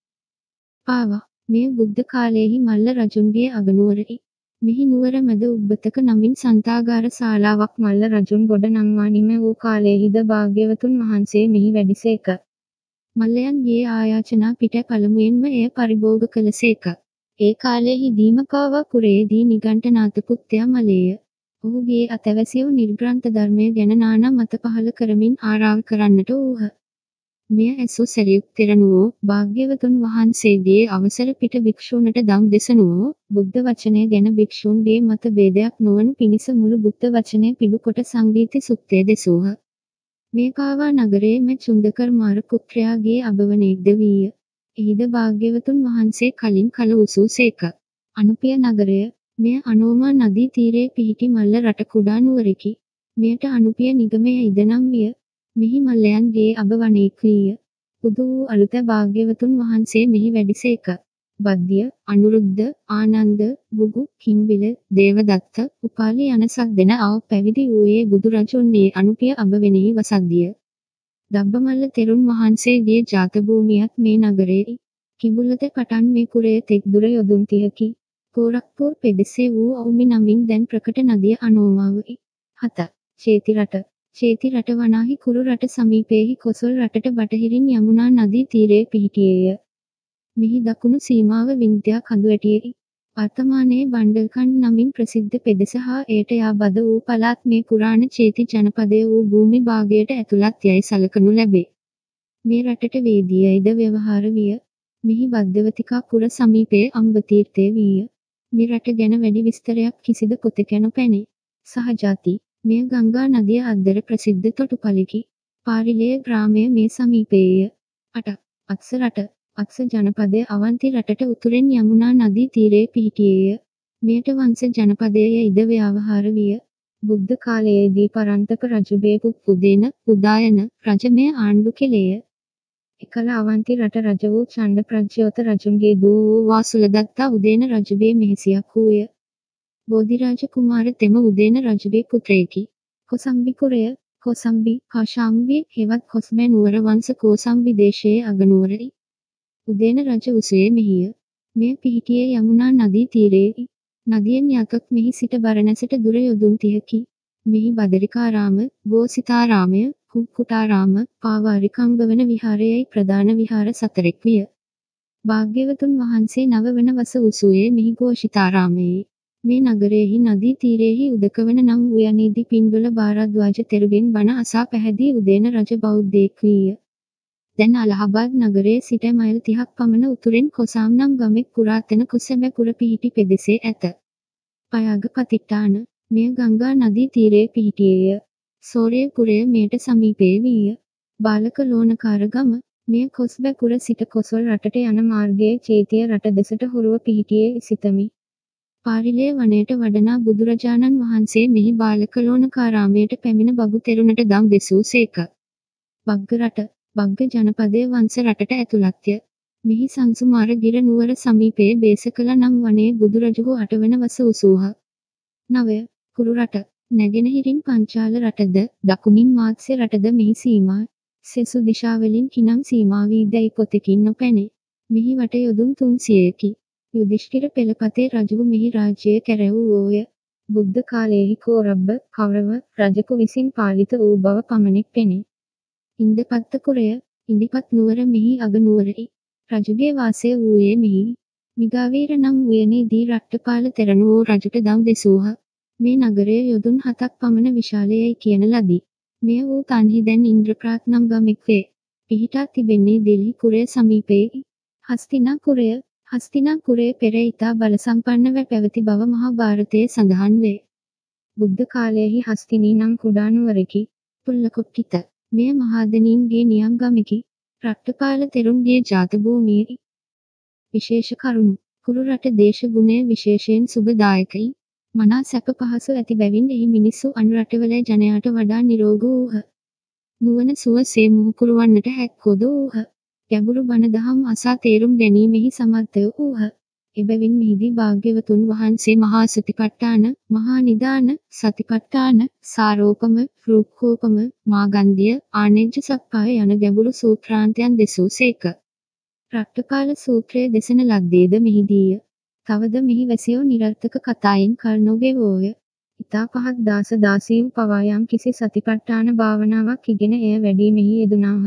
පාවා මෙය බුද්ධ කාලයෙහි මල්ල රජුන්ගේ අගනුවරයි. මෙහි නුවර මැද උබ්බතක නමින් සන්තාගාර ශාලාවක් මල්ල රජුන් ගොඩ නංවා නිම වූ කාලයෙහිද භාග්‍යවතුන් වහන්සේ මෙහි වැඩිසේක. මල්ලයන්ගේ ආයාචනා පිට පළමුවෙන්ම එය පරිභෝග කළසේක. ඒ කාලයෙහිදීම පාවා පුරයේදී නිගණ්ඨනාථ පුත්තයා මලේය. ඔහුගේ අතවැසියෝ නිර්ග්‍රන්ථ ධර්මය ගැන නානා මත පහළ කරමින් ආරාව කරන්නට වූහ. මෙය ඇසූ සැරියුත් තෙරණුවෝ භාග්‍යවතුන් වහන්සේගේ අවසර පිට භික්ෂූන්ට දම් දෙසනුවෝ බුද්ධ වචනය ගැන භික්ෂූන්ගේ මත භේදයක් නොවන පිණිස මුළු බුද්ධ වචනය පිටු කොට සංගීති සුත්තය දෙසූහ. මේ පාවා නගරයේ මෙ චුන්දකර් මාර පුත්‍රයාගේ අභවනයක්ද වීය. එහිද භාග්‍යවතුන් වහන්සේ කලින් කල උසූ සේක. අනුපිය නගරය මෙය අනෝමා නදී තීරයේ පිහිටි මල්ල රට කුඩා නුවරකි. මෙයට අනුපිය නිගමය ඉදනම් විය. මෙහි මල්ලයන්ගේ අභවනයෙක් වීය. බුදු වූ අලුත භාග්‍යවතුන් වහන්සේ මෙහි වැඩිසේක. බද්දිය, අනුරුද්ධ, ආනන්ද, බුගු, කිම්බිල, දේවදත්ත, උපාලි යන සත් දෙනා පැවිදි වූයේ බුදුරජුන්ගේ අනුපිය අඹවෙනෙහි වසද්දිය. දබ්බමල්ල තෙරුන් වහන්සේගේ ජාත භූමියත් මේ නගරයේ. කිඹුලද පටන් මේ කුරය තෙක් දුර යොදුන් 30කි. ගෝරක්පුර පෙදෙසේ වූ අවුමි නමින් දැන් ප්‍රකට නදිය අනෝමාවයි. 7. චේති රට. චේති රට වනාහි කුරු රට සමීපයෙහි කොසොල් රටට බටහිරින් යමුනා නදී තීරයේ පිහිටියේය. මෙහි දකුණු සීමාව වින්ධ්‍යා කඳුවැටියෙහි. වර්තමානයේ බණ්ඩල්කන්ඩ් නමින් ප්‍රසිද්ධ පෙදෙස හා එයට යාබද වූ පළාත් මේ පුරාණ චේති ජනපදය වූ භූමි භාගයට ඇතුළත් යයි සලකනු ලැබේ. මේ රටට වේදියයිද ව්‍යවහාර විය. මෙහි බද්ධවතිකා පුර සමීපයේ අම්බතීර්ථය වීය. මේ රට ගැන වැඩි විස්තරයක් කිසිද පොතක නොපැනේ. සහජාති. මෙය ගංගා නදිය අද්දර ප්‍රසිද්ධ තොටුපළකි. පාරිලය ග්‍රාමය මේ සමීපයේය. 8. අක්ස රට. අක්ස ජනපදය අවන්ති රටට උතුරෙන් යමුනා නදී තීරයේ පිහිටියේය. මෙයට වංශ ජනපදය ඉද ව්‍යවහාර විය. බුද්ධ කාලයේදී පරන්තක රජුගේ පුදේන උදායන රජ මෙය ආණ්ඩු කෙළේය. එකල අවන්ති රට රජ වූ චණ්ඩ ප්‍රජ්‍යෝත රජුන්ගේ දූ වූ වාසුලදත්තා උදේන රජුගේ මෙහෙසියක් වූය. බෝධිරාජ කුමාර තෙම උදේන රජුගේ පුත්‍රයෙකි. කොසම්බි කුරය, කොසම්බි, කාශාම්බි, හෙවත් කොස්බෑ නුවර වංශ කෝසම්බි දේශයේ අගනුවරයි. උදේන රජ උසුවේ මෙහිය. මෙය පිහිටියේ යමුනා නදී තීරයේයි. නදියෙන් යටත් මෙහි සිට බරණැසට දුර යොදුන් 30කි. මෙහි බදරිකාරාම, බෝසිතාරාමය, කුක්කුටාරාම, පාවාරිකංගවන විහාරයයි ප්‍රධාන විහාර 4ක් විය. භාග්‍යවතුන් වහන්සේ 9 වන වස උසුවේ මෙහි ഘോഷිතාරාමයේ. මේ නගරයෙහි නදී තීරයෙහි උදකවන නම් උයනේදී පින්ඩොල භාරද්වාජ තෙරුගෙන් බණ අසා පැහැදී උදේන රජ බෞද්ධයෙක් වීය. දැන් අලහබාද් නගරයේ සිට මයිල් 30ක් පමණ උතුරෙන් කොසාම් නම් ගමෙක් පුරාතන කුසැබෑ පුර පිහිටි පෙදෙසේ ඇත. පයාග පතිට්ටාන. මෙය ගංගා නදී තීරයේ පිහිටියේය. සෝරේ පුරය මෙයට සමීපයේ වීය. බාලක ලෝණකාර ගම. මෙය කොස්බෑ පුර සිට කොසොල් රටට යන මාර්ගයේ චේතිය රට දෙසට හුරුව පිහිටියේ සිතමි. පාරිලය වනයට වඩනා බුදුරජාණන් වහන්සේ මෙහි බාලක ලෝණකාරාමයට පැමිණ බගු තෙරුණට දම් දෙසූ සේක. බග්ග රට. බග්ග ජනපදය වංශ රටට ඇතුළත්ය. මෙහි සංසුමාර ගිර නුවර සමීපයේ බේසකල නම් වනයේ බුදුරජුහු 8 වන වස උසූහ. 9. කුරු රට. නැගෙනහිරින් පංචාල රටද, දකුණින් මාත්ස්‍ය රටද මෙහි සීමා. සෙසු දිශාවලින් කිනම් සීමා වීදැයි පොතකින් නොපැනේ. මෙහි වට යොදුන් 300කි. යුධිෂ්ඨිර පෙළපතේ රජු මෙහි රාජ්‍යය කැරැවූවෝය. බුද්ධ කාලයේහි කෝරබ්බ, කවරව රජකු විසින් පාලිත වූ බව පමණක් පෙනේ. ඉන්දපත්ත කුරය, ඉන්දිපත් නුවර මෙහි අග නුවරයි. රජුගේ වාසය වූයේ මෙහි. මිගාවීර නම් උයනේදී රට්ටපාල තෙරණුවෝ රජුට දම් දෙසූහ. මේ නගරය යොදුන් 7ක් පමණ විශාලයයි කියන ලදී. මෙය වූ තන්හි දැන් ඉන්ද්‍රප්‍රාත් නම් ගමෙක් වේ. පිහිටා තිබෙන්නේ දිල්හි කුරය සමීපයේ. හස්තිනා කුරය. හස්තිනා කුරය පෙර ඉතා බලසම්පන්නව පැවති බව මහා භාරතයේ සඳහන් වේ. බුද්ධ කාලයේහි හස්තිනී නම් කුඩා නුවරකි. පුල්ලකොට්ටිත. මෙය මහාදනීන්ගේ නියම් ගමකි. රට්ටපාල තෙරුන්ගේ ජාත භූමියයි. විශේෂ කරුණු. කුරු රට දේශ ගුණය විශේෂයෙන් සුබදායකයි. මනා සැප පහසු ඇති බැවින් එහි මිනිස්සු අන් රටවල ජනයාට වඩා නිරෝගී වූහ. නුවණ සුවසේ මුහුකුරු වන්නට හැක්කෝද වූහ. ගැඹුරු බණ දහම් අසා තේරුම් ගැනීමෙහි සමර්ථ වූහ. එබැවින් මෙහිදී භාග්‍යවතුන් වහන්සේ මහා සතිපට්ඨාන, මහා නිදාන, සතිපට්ඨාන, සාරෝපම, රුක්ඛෝපම, මාගන්ධිය, ආනෙජ්ජ සප්පාය යන ගැඹුරු සූත්‍රාන්තයන් දෙසූ සේක. රට්ටපාල සූත්‍රය දෙසන ලද්දේද මෙහිදීය. තවද මෙහි වැසියෝ නිරර්ථක කතායෙන් කල් නොගෙවෝය. ඉතා පහත් දාස දාසීන් පවා යම් කිසි සතිපට්ඨාන භාවනාවක් ඉගෙන එය වැඩීමෙහි යෙදුණාහ.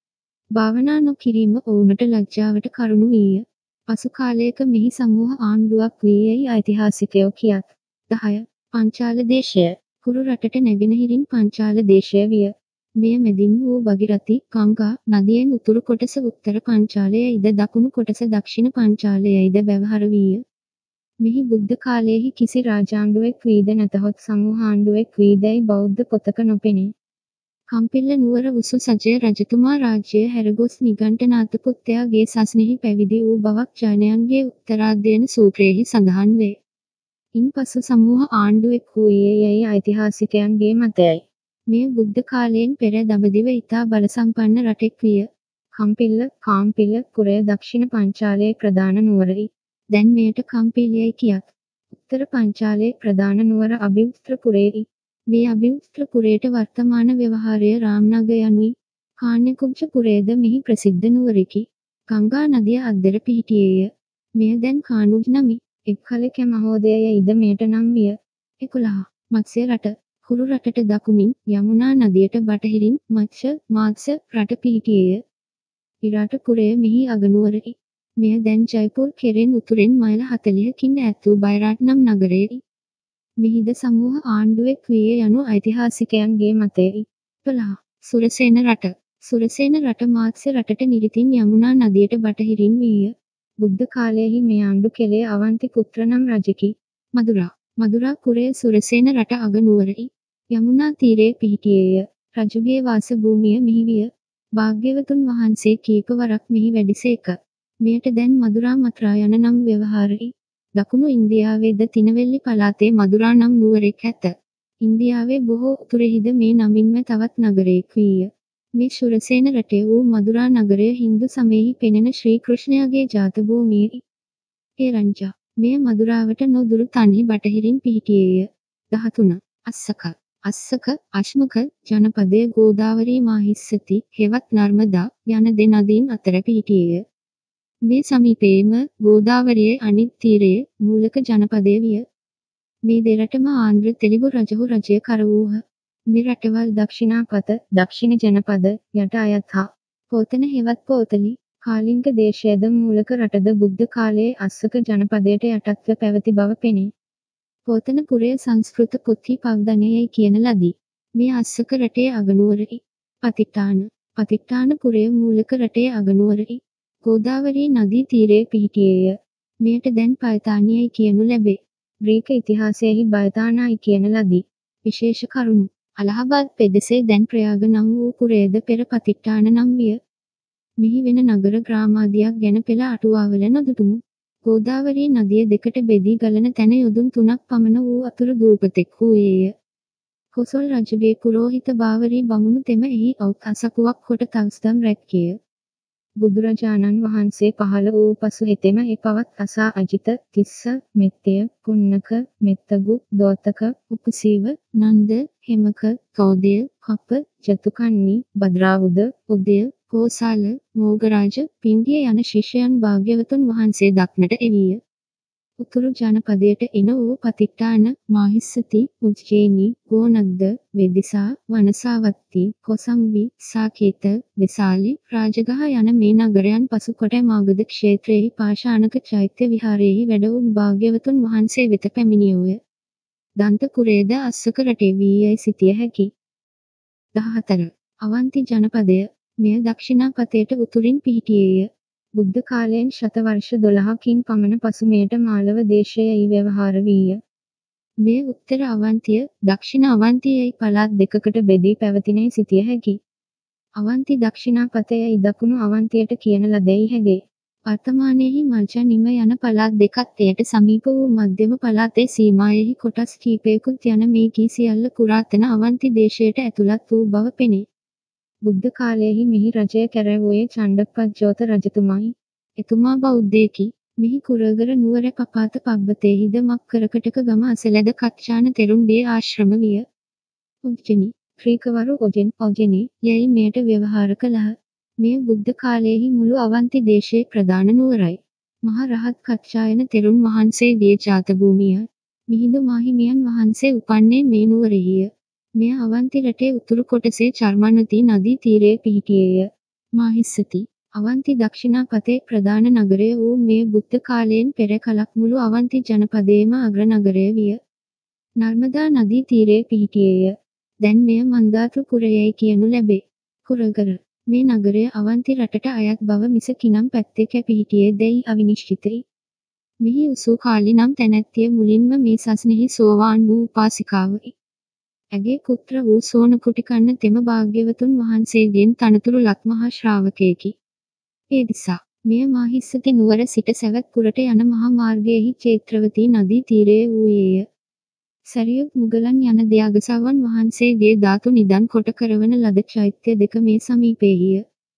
භාවනා නොකිරීම ඔවුනට ලැජ්ජාවට කරුණු වීය. පසු කාලයක මෙහි සමූහ ආණ්ඩුවක් වී යයි ඓතිහාසිකයෝ කියත්. 10. පංචාල දේශය. කුරු රටට නැගෙනහිරින් පංචාල දේශය විය. මෙය මැදින් වූ භගිරති, ගංගා නදියෙන් උතුරු කොටස උත්තර පංචාලයයිද දකුණු කොටස දක්ෂිණ පංචාලයයිද බැවහර වීය. මෙහි බුද්ධ කාලයේහි කිසි රාජාණ්ඩුවෙක් වීද නැතහොත් සමූහ ආණ්ඩුවෙක් වීදැයි බෞද්ධ පොතක නොපෙනේ. කම්පිල්ල නුවර උසු සජය රජතුමා රාජ්‍යය හැරගොස් නිගණ්ඨනාථ පුත්තයාගේ සසනෙහි පැවිදි වූ බවක් ජෛනයන්ගේ උත්තරාධ්‍යයන සූත්‍රයෙහි සඳහන් වේ. ඉන්පසු සමූහ ආණ්ඩුවෙක් වූයේ යැයි ඓතිහාසිකයන්ගේ මතයයි. මෙය බුද්ධ කාලයෙන් පෙර දඹදිව ඉතා බලසම්පන්න රටෙක් විය. කම්පිල්ල කාම්පිල්ල පුරය දක්ෂිණ පංචාලයේ ප්‍රධාන නුවරයි. දැන් මෙයට කම්පිල්යයි කියත්. උත්තර පංචාලයේ ප්‍රධාන නුවර අභිවස්ත්‍රපුරයයි. මේ අභිවස්ත්‍රපුරයට වර්තමාන ව්‍යවහාරය රාම්නග යනුයි. කාන්‍යකුබ්ජපුරයද මෙහි ප්‍රසිද්ධ නුවරකි. ගංගා නදිය අද්දර පිහිටියේය. මෙය දැන් කානුජ් නමි. එක් කලෙක මහෝදයය ඉද මෙයට නම් විය. 11. මත්ස්‍ය රට හුරු රටට දකුණින් යමුනා නදියට බටහිරින් මාත්ස්‍ය රට පිහිටියේය. විරාටපුරය මෙහි අගනුවරයි. මෙය දැන් ජයපුර කෙරෙන් උතුරෙන් මයිල 40කින් ඈත් වූ බයිරාට් නම් නගරයයි. මෙහිද සමූහ ආණ්ඩුවෙක් වීය යනු ඓතිහාසිකයන්ගේ මතයයි. 12. සුරසේන රට සුරසේන රට මාත්ස්‍ය රටට නිරිතින් යමුනා නදියට බටහිරින් වීය. බුද්ධ කාලයෙහි මේ ආණ්ඩු කෙළේ අවන්ති පුත්‍ර නම් රජෙකි. මදුරා පුරය සුරසේන රට අගනුවරයි. යමුනා තීරයේ පිහිටියේය. රජුගේ වාස භූමිය මෙහි විය. භාග්‍යවතුන් වහන්සේ කීප වරක් මෙහි වැඩිසේක. මෙයට දැන් මදුරා මත්‍රා යන නම් ව්‍යවහාරයි. දකුණු ඉන්දියාවේද තිනවෙල්ලි පළාතේ මදුරා නම් නුවරෙක් ඇත. ඉන්දියාවේ බොහෝ උතුරෙහිද මේ නමින්ම තවත් නගරයෙක් වීය. මේ සුරසේන රටේ වූ මදුරා නගරය හින්දු සමයෙහි පෙනෙන ශ්‍රී කෘෂ්ණයාගේ ජාත භූමියයි. රංජා මෙය මදුරාවට නොදුරු තන්හි බටහිරින් පිහිටියේය. 13. අස්සක අශ්මක ජනපදය ගෝදාවරී මාහිස්සති හෙවත් නර්මදා යන දෙනදීන් අතර පිහිටියේය. මේ සමීපයේම ගෝදාවරියේ අනිත් තීරයේ මූලක ජනපදය විය. මේ දෙරටම ආන්ද්‍ර තෙලිගු රජහු රජය කරවූහ. මේ රටවල් දක්ෂිණාපත දක්ෂිණ ජනපද යට අයත් හා පෝතන හෙවත් පෝතලි කාලිංග දේශයද මූලක රටද බුද්ධ කාලයේ අස්සක ජනපදයට යටත්ව පැවති බව පෙනේ. පෝතන පුරය සංස්කෘත පොත්හි පවදනයයි කියන ලදී. මේ අස්සක රටේ අගනුවරයි. පතිට්ඨාන පුරය මූලක රටේ අගනුවරයි. ගෝදාවරී නදී තීරයේ පිහිටියේය. මෙයට දැන් පයතානියයි කියනු ලැබේ. ග්‍රීක ඉතිහාසයෙහි බයතානායි කියන ලදී. විශේෂ කරුණු අලහබාද් පෙදෙසේ දැන් ප්‍රයාග නම් වූ පුරයද පෙර පතිට්ඨාන නම් විය. මෙහි වෙන නගර ග්‍රාමාදියක් ගැන පෙළ අටුවාවල නොදුටුමු. ගෝදාවරී නදිය දෙකට බෙදී ගලන තැන යොදුන් 3ක් පමණ වූ අතුරු දූපතෙක් වූයේය. කොසොල් රජුගේ පුරෝහිත බාවරී බමුණු තෙම එහි අවුත් අසකුවක් කොට තවුස්දම් රැක්කේය. බුදුරජාණන් වහන්සේ පහළ වූ පසු හෙතෙම ඒ පවත් අසා අජිත, තිස්ස, මෙත්තය, පුන්නක, මෙත්තගු, දෝතක, උපසීව, නන්ද, හෙමක, කෞදය, කප්ප, ජතුකන්නි, භද්‍රාවුද, උදය, කෝසාල, මෝගරාජ, පින්ඩිය යන ශිෂ්‍යයන් භාග්‍යවතුන් වහන්සේ දක්නට එවීය. උතුරු ජනපදයට එන වූ පතිට්ඨාන, මාහිස්සති, උජ්ජේනි, ගෝනග්ද, වෙදිසා, වනසාවත්ති, කොසම්බි, සාකේත, වෙසාලි, රාජගහ යන මේ නගරයන් පසු කොට මාගධ ක්ෂේත්‍රයෙහි පාෂාණක චෛත්‍ය විහාරයෙහි වැඩ වූ භාග්‍යවතුන් වහන්සේ වෙත පැමිණියෝය. දන්තපුරයද අස්සක රටේ වී යයි සිතිය හැකි. 14. අවන්ති ජනපදය මෙය දක්ෂිණාපතයට උතුරින් පිහිටියේය. බුද්ධ කාලයෙන් ශත වර්ෂ 12කින් පමණ පසු මෙයට මාලව දේශයයි ව්‍යවහාර වීය. මෙය උත්තර අවන්තිය, දක්ෂිණ අවන්තියයි පළාත් දෙකකට බෙදී පැවතිනේ සිතිය හැකි. අවන්ති දක්ෂිණාපතයයි දකුණු අවන්තියට කියන ලදැයි හැගේ. වර්තමානයේහි මල්ජා නිම යන පළාත් දෙකත් එයට සමීප වූ මධ්‍යම පළාතේ සීමායෙහි කොටස් කීපයකුත් යන මේ කී සියල්ල පුරාතන අවන්ති දේශයට ඇතුළත් වූ බව පෙනේ. බුද්ධ කාලයෙහි මෙහි රජය කැරවුවේ චණ්ඩප්පජ්ජෝත රජතුමායි. එතුමා බෞද්ධයෙකි. මෙහි කුරගර නුවර පපාත පබ්බතේහිද මක්කරකටක ගම අසලද කච්චාන තෙරුන්ගේ ආශ්‍රම විය. උජ්ජනි ක්‍රීකවරු ඔජෙනි යයි මෙයට ව්‍යවහාර කළහ. මෙය බුද්ධ කාලයෙහි මුළු අවන්ති දේශයේ ප්‍රධාන නුවරයි. මහ රහත් කච්චායන තෙරුන් වහන්සේගේ ජාත භූමිය. මිහිඳු මාහිමියන් වහන්සේ උපන්නේ මේ නුවරෙහිය. මෙය අවන්ති රටේ උතුරු කොටසේ චර්මණවතී නදී තීරයේ පිහිටියේය. මාහිස්සති අවන්ති දක්ෂිණාපතේ ප්‍රධාන නගරය වූ මේ බුද්ධ කාලයෙන් පෙර කලක් මුළු අවන්ති ජනපදයේම අග්‍ර නගරය විය. නර්මදා නදී තීරයේ පිහිටියේය. දැන් මෙය මන්දාතුපුරයයි කියනු ලැබේ. කුරගර මේ නගරය අවන්ති රටට අයත් බව මිස කිනම් පැත්තක පිහිටියේ දැයි අවිනිශ්චිතයි. මෙහි උසූ කාලි නම් තැනැත්තිය මුලින්ම මේ සසනෙහි සෝවාන් වූ උපාසිකාවයි. ඇගේ පුත්‍ර වූ සෝනකුටිකන්න තෙම භාග්‍යවතුන් වහන්සේගෙන් තනතුරු ලත් මහා ශ්‍රාවකයෙකි. නිසා මෙය මාහිස්සති නුවර සිට සැවැත් පුරට යන මහා මාර්ගයෙහි චෛත්‍රවතී නදී තීරයේ වූයේය. සැරියුත් මුගලන් යන දෙයගසවන් වහන්සේගේ ධාතු නිදන් කොට කරවන ලද චෛත්‍ය දෙක මේ සමීපයේය.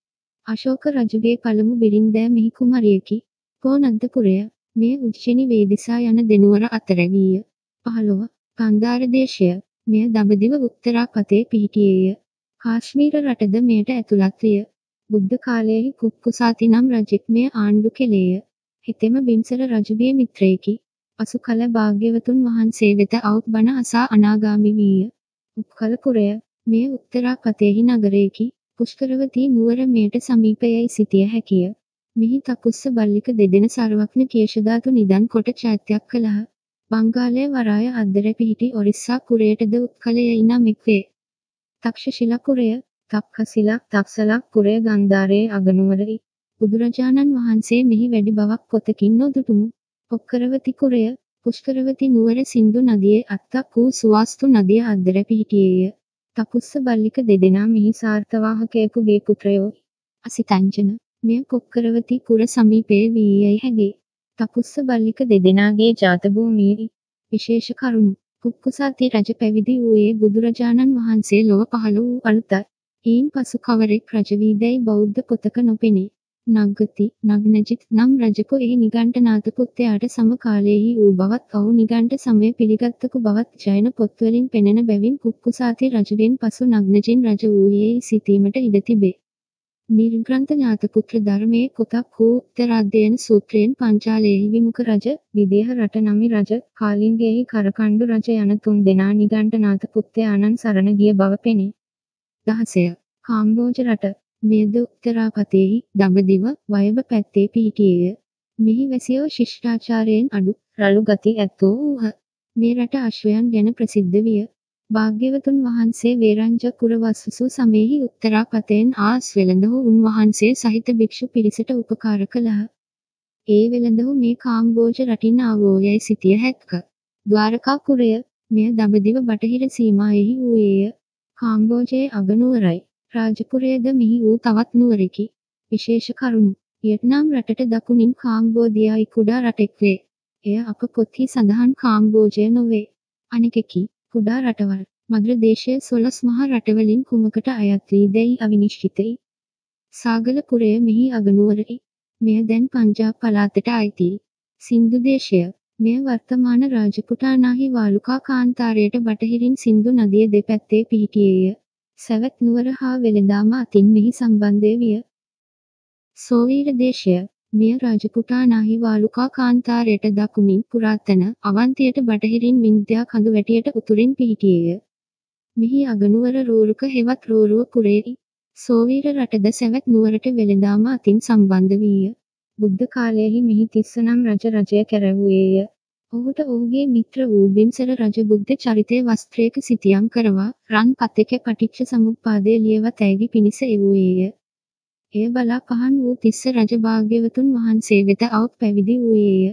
අශෝක රජුගේ පළමු බිරින්දෑ මිහි කුමරියකි. කෝනද්ද පුරය. මෙය උජ්ජිනි වේදිසා යන දෙනුවර අතර වීය. 15. ගන්ධාර දේශය. මෙය දඹදිව උත්තරාපතේ පිහිටියේය. කාශ්මීර රටද මෙයට ඇතුළත් විය. බුද්ධ කාලයෙහි කුක්කුසාති නම් රජෙක් මෙය ආණ්ඩු කෙළේය. හෙතෙම බිම්සර රජුගේ මිත්‍රයෙකි. පසු කල භාග්‍යවතුන් වහන්සේ වෙත අවුත් බණ අසා අනාගාමි වීය. උත්කල පුරය. මෙය උත්තරාපතේහි නගරයකි. පුෂ්කරවතී නුවර මෙයට සමීපයයි සිටිය හැකිය. මෙහි තපුස්ස බල්ලික දෙදෙන සර්වඥ කේශධාතු නිදන් කොට චෛත්‍යයක් කළහ. බංගාලය වරාය අද්දර පිහිටි ඔරිස්සා පුරයටද උත්කලයයි නම් එක්වේ. තක්ෂශිලා පුරය, තක්ඛශිලා, තක්සලා පුරය ගන්ධාරයේ අගනුවරයි. බුදුරජාණන් වහන්සේ මෙහි වැඩි බවක් පොතකින් නොදුටුමු. පොක්කරවති පුරය, පුෂ්කරවති නුවර සින්දු නදියේ අත්තක් වූ සුවාස්තු නදිය අද්දර පිහිටියේය. තපුස්ස බල්ලික දෙදෙනා මෙහි සාර්ථවාහකයෙකුගේ පුත්‍රයෝ. අසිතංජන. මෙය පොක්කරවති පුර සමීපයේ වීයයි හැගේ. තපුස්ස බල්ලික දෙදෙනාගේ ජාත භූමියයි. විශේෂ කරුණු. කුක්කුසාති රජ පැවිදි වූයේ බුදුරජාණන් වහන්සේ ලොව පහළ වූ අලුතයි. ඊයින් පසු කවරෙක් රජ වීදැයි බෞද්ධ පොතක නොපෙනේ. නග්ගති, නග්නජිත් නම් රජකු එහි නිගණ්ඨනාථ පුත්‍රයාට සම කාලයෙහි වූ බවත් ඔහු නිගණ්ඨ සමය පිළිගත්තකු බවත් ජෛන පොත්වලින් පෙනෙන බැවින් කුක්කුසාති රජුගෙන් පසු නග්නජින් රජ වූයේ සිතීමට ඉඩ තිබේ. නිර්ග්‍රන්ථ ඥාතපුත්‍ර ධර්මයේ කොටක් වූ උත්තරාධ්‍යයන සූත්‍රයෙන් පංචාලයෙහි විමුඛ රජ, විදේහ රට නමි රජ, කාලිංගයෙහි කරකණ්ඩු රජ යන තුන් දෙනා නිගණ්ඨනාථ පුත්‍රයාණන් සරණ ගිය බව පෙනේ. 16. කාම්බෝජ රට. මෙයද උත්තරාපතේහි දඹදිව වයඹ පැත්තේ පිහිටියේය. මෙහි වැසියෝ ශිෂ්ටාචාරයෙන් අඩු, රළු ගති ඇත්තෝ වූහ. මේ රට අශ්වයන් ගැන ප්‍රසිද්ධ විය. භාග්‍යවතුන් වහන්සේ වේරංජකුර වස්වසු සමයෙහි උත්තරාපතයෙන් ආස් වෙළඳහු උන්වහන්සේ සහිත භික්ෂු පිරිසට උපකාර කළහ. ඒ වෙළඳහු මේ කාම්බෝජ රටින් ආවෝයැයි සිතිය හැක්ක. ද්වාරකා පුරය. මෙය දඹදිව බටහිර සීමාවෙහි වූයේය. කාම්බෝජයේ අගනුවරයි. රාජපුරයද මෙහි වූ තවත් නුවරකි. විශේෂ කරුණු. වියට්නාම් රටට දකුණින් කාම්බෝදියායි කුඩා රටෙක් වේ. එය අප පොත්හි සඳහන් කාම්බෝජය නොවේ. අනෙකකි. කුඩා රටවල්. මද්‍ර දේශයේ 12 මහ රටවලින් කුමකට අයත් වී දැයි අවිනිශ්චිතයි. සාගල පුරය මෙහි අගනුවරයි. මෙය දැන් පංජාබ් පළාතට අයිතියි. සින්දු දේශය. මෙය වර්තමාන රාජපුටානාහි වාලුකා කාන්තාරයට බටහිරින් සින්දු නදිය දෙපැත්තේ පිහිටියේය. සැවැත් නුවර හා වෙළඳාම අතින් මෙහි සම්බන්ධය විය. සෝවීර දේශය. මෙය රාජපුටානාහි වාලුකා කාන්තාරයට දකුණින් පුරාතන අවන්තියට බටහිරින් වින්ධ්‍යා කඳු වැටියට උතුරින් පිහිටියේය. මෙහි අගනුවර රෝරුක හෙවත් රෝරුව පුරේයි. සෝවීර රටද සැවැත් නුවරට වෙළඳාම අතින් සම්බන්ධ වීය. බුද්ධ කාලයෙහි මෙහි තිස්ස නම් රජය කැරවුවේය. ඔහුට ඔහුගේ මිත්‍ර වූ බිම්සර රජ බුද්ධ චරිතය වස්ත්‍රයක සිතියම් කරවා රන් පතක පටිච්ච සමුප්පාදය ලියවත් ඇයගේ පිණිස එවූයේය. එය බලා පහන් වූ තිස්ස රජ භාග්‍යවතුන් වහන්සේ වෙත අවුත් පැවිදි වූයේය.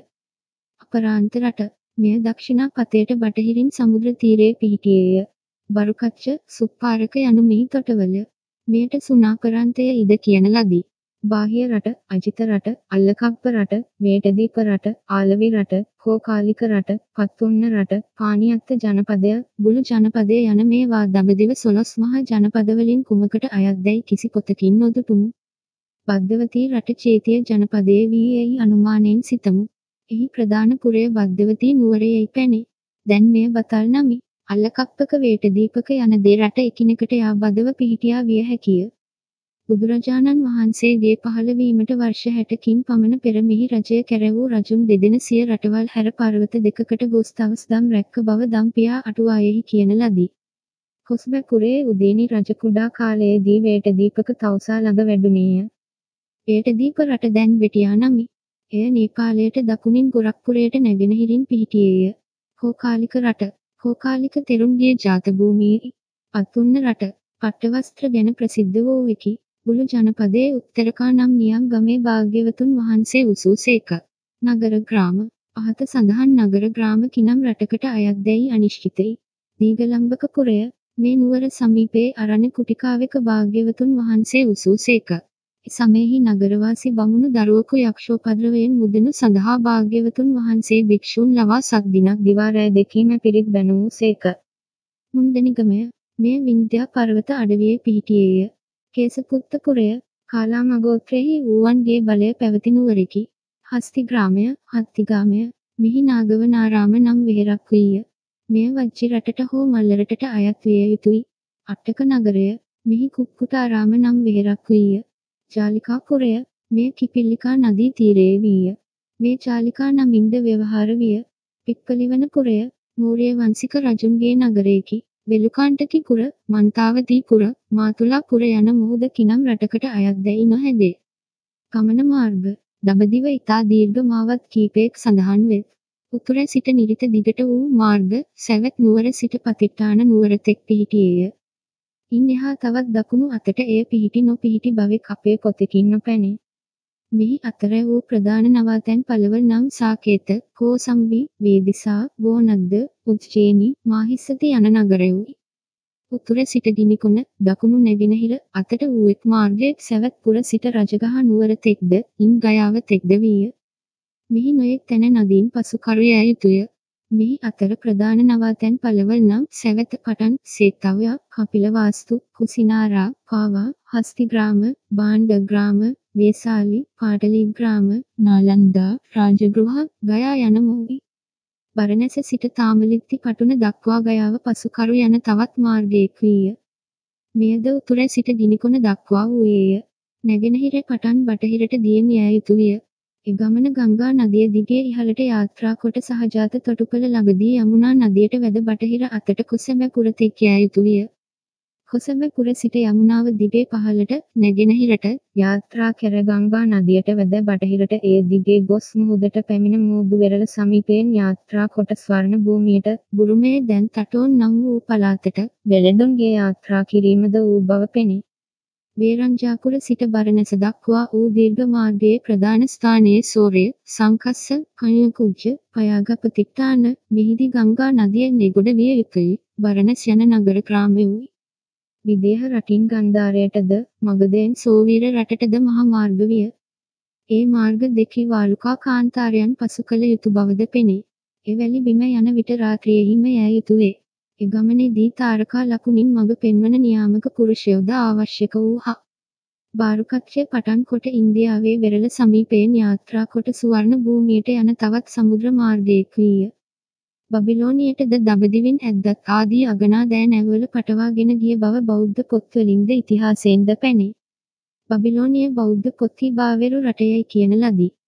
අපරාන්ත රට. මෙය දක්ෂිණා පතයට බටහිරින් සමුද්‍ර තීරයේ පිහිටියේය. බරුකච්ච, සුප්පාරක යනු මෙහි තොටවල. මෙයට සුනාපරාන්තය ඉද කියන ලදී. බාහිය රට, අජිත රට, අල්ලකප්ප රට, වේටදීප රට, ආලවි රට, කෝකාලික රට, පත්තුන්න රට, පානියත්ත ජනපදය, බුළු ජනපදය යන මේවා දඹදිව 12 මහා ජනපදවලින් කුමකට අයත්දැයි කිසි පොතකින් නොදුටුමු. බද්දවතී රට චේතිය ජනපදයේ වී යැයි අනුමානයෙන් සිතමු. එහි ප්‍රධාන පුරය බද්දවතී නුවරයයි පැනේ. දැන් මෙය බතල් නමි. අල්ලකප්පක වේටදීපක යන දේ රට එකිනෙකට යා බදව පිහිටියා විය හැකිය. බුදුරජාණන් වහන්සේගේ පහළවීමට වර්ෂ 60කින් පමණ පෙර මෙහි රජය කැරවූ රජුන් දෙදෙන සිය රටවල් හැර පර්වත දෙකකට ගොස් තවස්දම් රැක්ක බව දම්පියා අටුවායෙහි කියන ලදී. කොස්බැපුරේ උදේනි රජ කුඩා කාලයේදී වේටදීපක තවුසා ළඟ වැඩුණේය. වේටදීප රට දැන් වෙටියා නමි. එය නේපාලයට දකුණින් ගොරක්පුරයට නැගෙනහිරින් පිහිටියේය. කෝකාලික රට. කෝකාලික තෙරුන්ගේ ජාත භූමියයි. පත්තුන්න රට. පට්ටවස්ත්‍ර ගැන ප්‍රසිද්ධ වූවෙකි. බුළු ජනපදයේ උත්තරකා නම් නියම් ගමේ භාග්‍යවතුන් වහන්සේ උසූ සේක. නගර ග්‍රාම. පහත සඳහන් නගර ග්‍රාම කිනම් රටකට අයත්දැයි අනිශ්චිතයි. දීගලම්බක පුරය. මේ නුවර සමීපයේ අරණ කුටිකාවක භාග්‍යවතුන් වහන්සේ උසූ සේක. සමයෙහි නගරවාසී බමුණු දරුවකු යක්ෂෝපද්‍රවයෙන් මුදනු සඳහා භාග්‍යවතුන් වහන්සේ භික්ෂූන් ලවා 7 දිනක් දිවා රැය දෙකීම පිරිත් බැනූ සේක. මුන්දනිගමය. මෙය වින්ධ්‍යා පර්වත අඩවියේ පිහිටියේය. කේසපුත්ත පුරය. කාලාම ගෝත්‍රයෙහි වූවන්ගේ බලය පැවතිනුවරකි. හස්ති ග්‍රාමය, හත්තිගාමය, මෙහි නාගවනාරාම නම් වෙහෙරක් වීය. මෙය වජ්ජි රටට හෝ මල්ල රටට අයත් විය යුතුයි. අට්ටක නගරය, මෙහි කුක්කුටාරාම නම් වෙහෙරක් වීය. ජාලිකා පුරය, මෙය කිපිල්ලිකා නදී තීරයේ වීය. මේ ජාලිකා නමින්ද ව්‍යවහාර විය. පිප්පලිවන පුරය, මූර්ය වංශික රජුන්ගේ නගරයකි. වෙලුකාන්ටකි පුර, මන්තාවතී පුර, මාතුලා පුර යන මුහුද කිනම් රටකට අයත්දැයි නොහැදේ. ගමන මාර්ග, දඹදිව ඉතා දීර්ඝ මාවත් කීපයක් සඳහන් වෙත්. උතුර සිට නිරිත දිගට වූ මාර්ග, සැවැත් නුවර සිට පතිට්ටාන නුවර තෙක් පිහිටියේය. ඉන් එහා තවත් දකුණු අතට එය පිහිටි නොපිහිටි බවෙක් අපේ පොතකින් නොපැනේ. මෙහි අතර වූ ප්‍රධාන නවාතැන් පළවල් නම් සාකේත, කෝසම්බි, වේදිසා, ගෝනද්ද, උජ්ජේනි, මාහිස්සති යන නගරයෝයි. උතුර සිට ගිනිකොන, දකුණු නැගෙනහිර අතට වූ එක් මාර්ගයක් සැවැත් පුර සිට රජගහ නුවර තෙක්ද, ඉන් ගයාව තෙක්ද වීය. මෙහි නොයෙක් තැන නදීන් පසු කරු යා යුතුය. මෙහි අතර ප්‍රධාන නවාතැන් පළවල් නම් සැවැත පටන් සේතව්‍ය, කපිලවාස්තු, කුසිනාරා, පාවා, හස්තිග්‍රාම, භාණ්ඩග්‍රාම, වේසාලි, පාටලීග්‍රාම, නාලන්දා, රාජගෘහ, ගයා යන මෝවි. බරණැස සිට තාමලිත්ති පටුන දක්වා ගයාව පසු කරු යන තවත් මාර්ගයක් වීය. මෙයද උතුර සිට ගිනිකොන දක්වා වූයේය. නැගෙනහිර පටන් බටහිරට දියෙන් යා යුතු විය. එගමන ගංගා නදිය දිගේ ඉහළට යාත්‍රා කොට සහජාත තොටුපළ ළඟදී යමුනා නදියට වැද බටහිර අතට කොසඹ පුර තෙක් යා යුතු විය. කොසඹ පුර සිට යමුනාව දිගේ පහළට නැගෙනහිරට යාත්‍රා කර ගංගා නදියට වැද බටහිරට ඒ දිගේ ගොස් මුහුදට පැමිණ මූදු වෙරළ සමීපයෙන් යාත්‍රා කොට ස්වර්ණ භූමියට, බුරුමයේ දැන් තටෝන් නම් වූ පළාතට, වෙළෙඳුන්ගේ යාත්‍රා කිරීමද වූ බව පෙනේ. වේරංජාකුල සිට බරණැස දක්වා වූ දීර්ඝ මාර්ගයේ ප්‍රධාන ස්ථානයේ සෝරය, සංකස්ස, කණ්‍යකුජ්ජ, පයාගපතිට්ටාන, මෙහිදී ගංගා නදිය නෙගොඩ විය යුතුයි. බරණැස් යන නගර ග්‍රාමයෝයි. විදේහ රටින් ගන්ධාරයටද, මගධයෙන් සෝවීර රටටද මහා මාර්ග විය. ඒ මාර්ග දෙකී වාලුකා කාන්තාරයන් පසු කළ යුතු බවද පෙනේ. එවැලි බිම යන විට රාත්‍රියෙහිම යා යුතු වේ. එගමනේදී තාරකා ලකුණින් මඟ පෙන්වන නියාමක පුරුෂයෝද අවශ්‍යක වූහ. බාරුකච්චය පටන් කොට ඉන්දියාවේ වෙරළ සමීපයෙන් යාත්‍රා කොට සුවර්ණ භූමියට යන තවත් සමුද්‍ර මාර්ගයක් වීය. බබිලෝනියටද දඹදිවින් ඇද්දත් ආදී අගනා දෑ නැව්වල පටවාගෙන ගිය බව බෞද්ධ පොත්වලින්ද ඉතිහාසයෙන්ද පැනේ. බබිලෝනිය බෞද්ධ පොත්හි බාවෙරු රටයයි කියන ලදී.